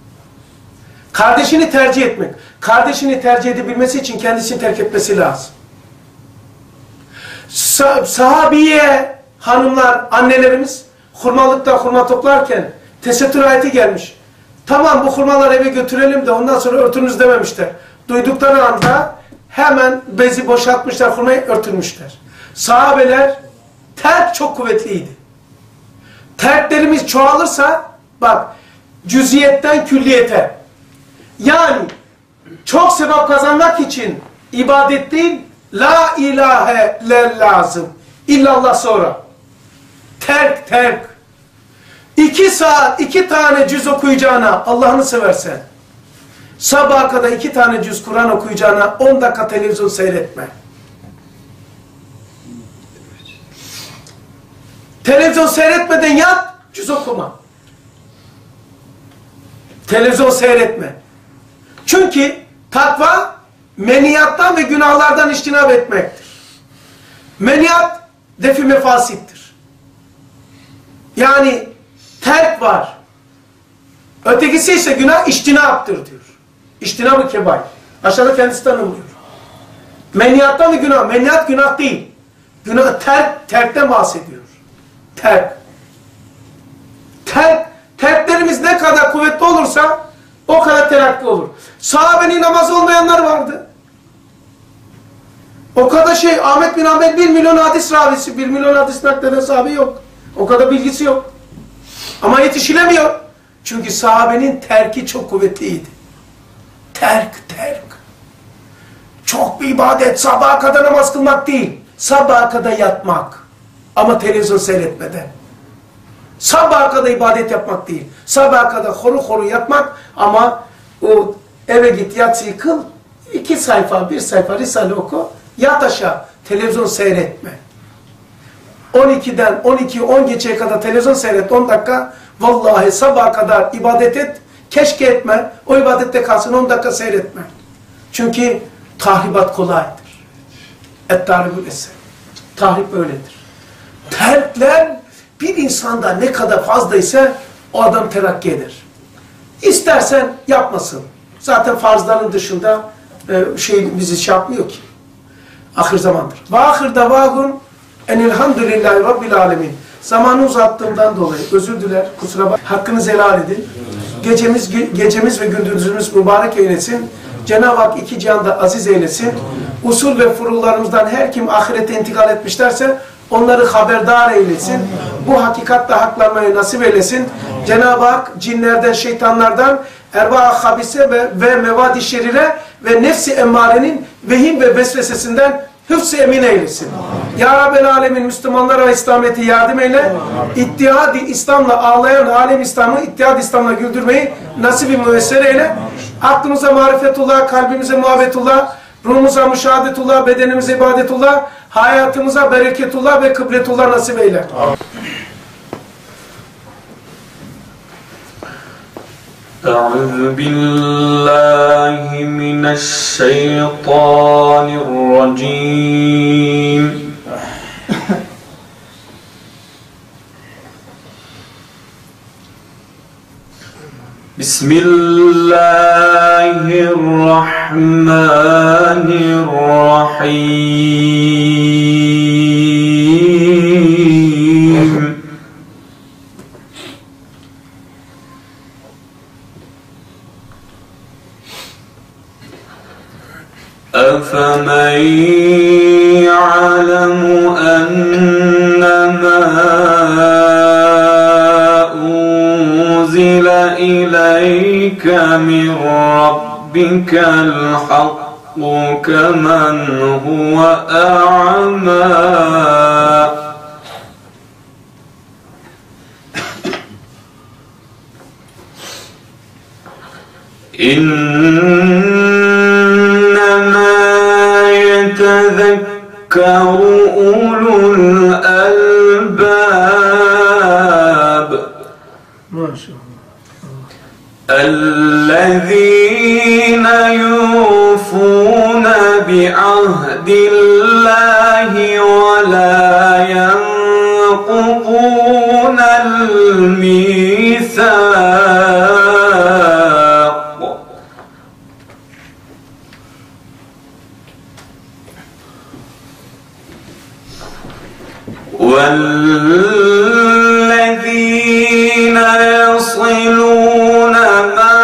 Kardeşini tercih etmek. Kardeşini tercih edebilmesi için kendisini terk etmesi lazım. Sahabiye hanımlar, annelerimiz hurmalıkta hurma toplarken tesettür ayeti gelmiş. Tamam bu hurmaları eve götürelim de ondan sonra örtünüz dememişler. Duydukları anda hemen bezi boşaltmışlar, hurmayı örtülmüşler. Sahabeler terk çok kuvvetliydi. Terklerimiz çoğalırsa bak cüziyetten külliyete, yani çok sevap kazanmak için ibadet değil, la ilahe le lazım. İllallah sonra. Terk. 2 saat 2 tane cüz okuyacağına Allah'ını seversen, sabaha kadar 2 tane cüz Kur'an okuyacağına 10 dakika televizyon seyretme. Televizyon seyretmeden yat, cüz okuma. Televizyon seyretme. Çünkü takva meniyattan ve günahlardan içtinab etmektir. Meniyat defi mefasittir. Yani terk var. Ötekisi ise günah içtinaptır diyor. İçtinab-ı kebair. Aşağıda kendisi tanımlıyor. Meniyattan ve günah. Meniyat günah değil. Günah terkten bahsediyor. Terklerimiz ne kadar kuvvetli olursa o kadar terakki olur. Sahabenin namazı olmayanlar vardı. O kadar Ahmet bin Hanbel 1 milyon hadis ravisi, 1 milyon hadis nakleden sahabe yok. O kadar bilgisi yok. Ama yetişilemiyor. Çünkü sahabenin terki çok kuvvetliydi. Terk. Çok bir ibadet, sabaha kadar namaz kılmak değil. Sabaha kadar yatmak. Ama televizyon seyretmeden. Sabaha kadar ibadet yapmak değil. Sabaha kadar horu yatmak ama o eve git yatsıyı kıl, 2 sayfa, 1 sayfa Risale oku, yat aşağı. Televizyon seyretme. 12'den 10 geçeye kadar televizyon seyret 10 dakika. Vallahi sabaha kadar ibadet et. Keşke etme. O ibadette kalsın 10 dakika seyretme. Çünkü tahribat kolaydır. Et-tahribul eser. Tahrip öyledir. Terkler bir insanda ne kadar fazla ise o adam terakki eder. İstersen yapmasın. Zaten farzların dışında bizi yapmıyor ki. Ahir zamandır. Ve ahir davahun enelhamdülillahi rabbil alemin. Zamanı uzattığımdan dolayı özür diler. Kusura bak. Hakkınızı helal edin. Gecemiz ve gündüzümüz mübarek eylesin. Cenab-ı Hak 2 cihanda aziz eylesin. Usul ve furularımızdan her kim ahirete intikal etmişlerse onları haberdar eylesin. Bu hakikatle haklanmayı nasip eylesin. Cenab-ı Hak cinlerden, şeytanlardan, erva-ı habise ve mevadi şerire ve nefsi emmarenin vehim ve vesvesesinden hıfz-ı emin eylesin. Ya Rabbel Alemin Müslümanlara İslamiyet'i yardım eyle. İttihad-i İslam'la ağlayan alem İslam'ı İttihad-i İslam'la güldürmeyi nasip-i müessere eyle. Aklımıza marifetullah, kalbimize muhabbetullah, ruhumuza müşahadetullah, bedenimize ibadetullah, hayatımıza bereketullah ve kıbletullah nasip eyle. أعوذ بالله من الشيطان الرجيم بسم الله الرحمن الرحيم أفمن يعلم أنما أنزل إليك من ربك الحق كمن هو أعمى يتذكر أولو الألباب الذين يوفون بعهد الله ولا ينقضون الميثاق والذين يصلون ما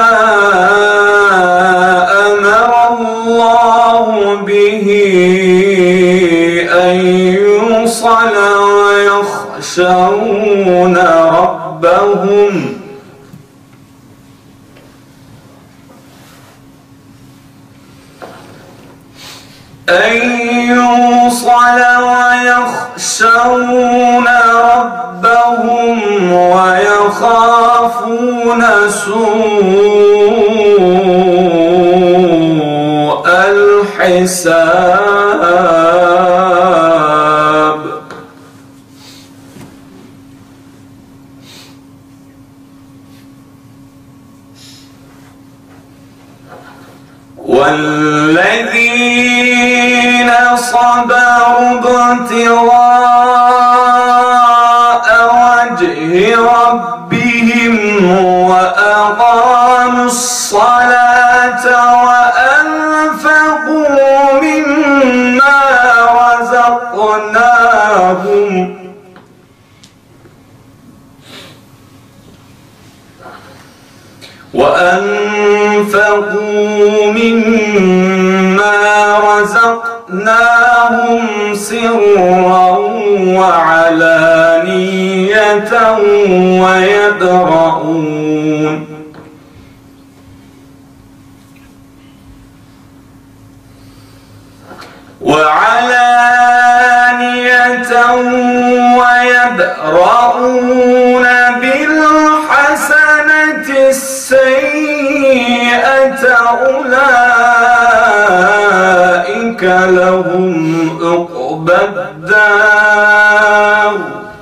أمر الله به أن يوصل ويخشون ربهم ويخافون سوء الحساب والذين صبروا ابتغاء وجه ربهم وأقاموا الصلاة وأنفقوا مما رزقناهم سرا وعلانية ويدرؤون بالحسنة السيئة أولئك لهم عقبى الدار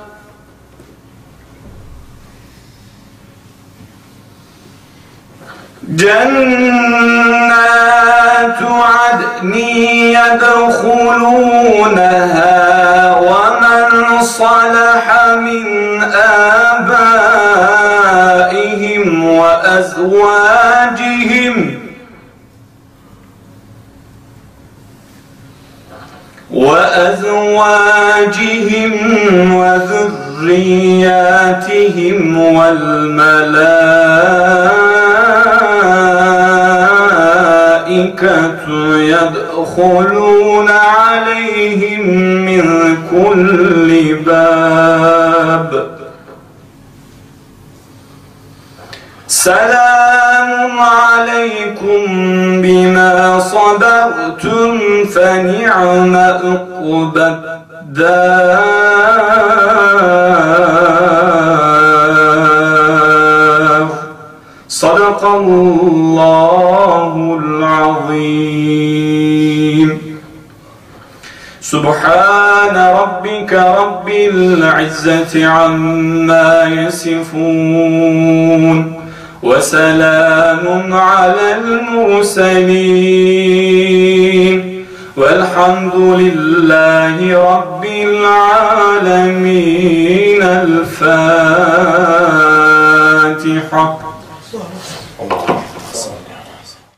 جنات عدن يدخلونها ومن صلح من آبائهم وأزواجهم وذرياتهم والملائكة يدخلون عليهم من كل باب سلام عليكم بما صبرتم فنعم عقبى الدار صدق الله العظيم سبحان ربك رب العزة عما يصفون وسلام على المرسلين والحمد لله رب العالمين الفاتحة.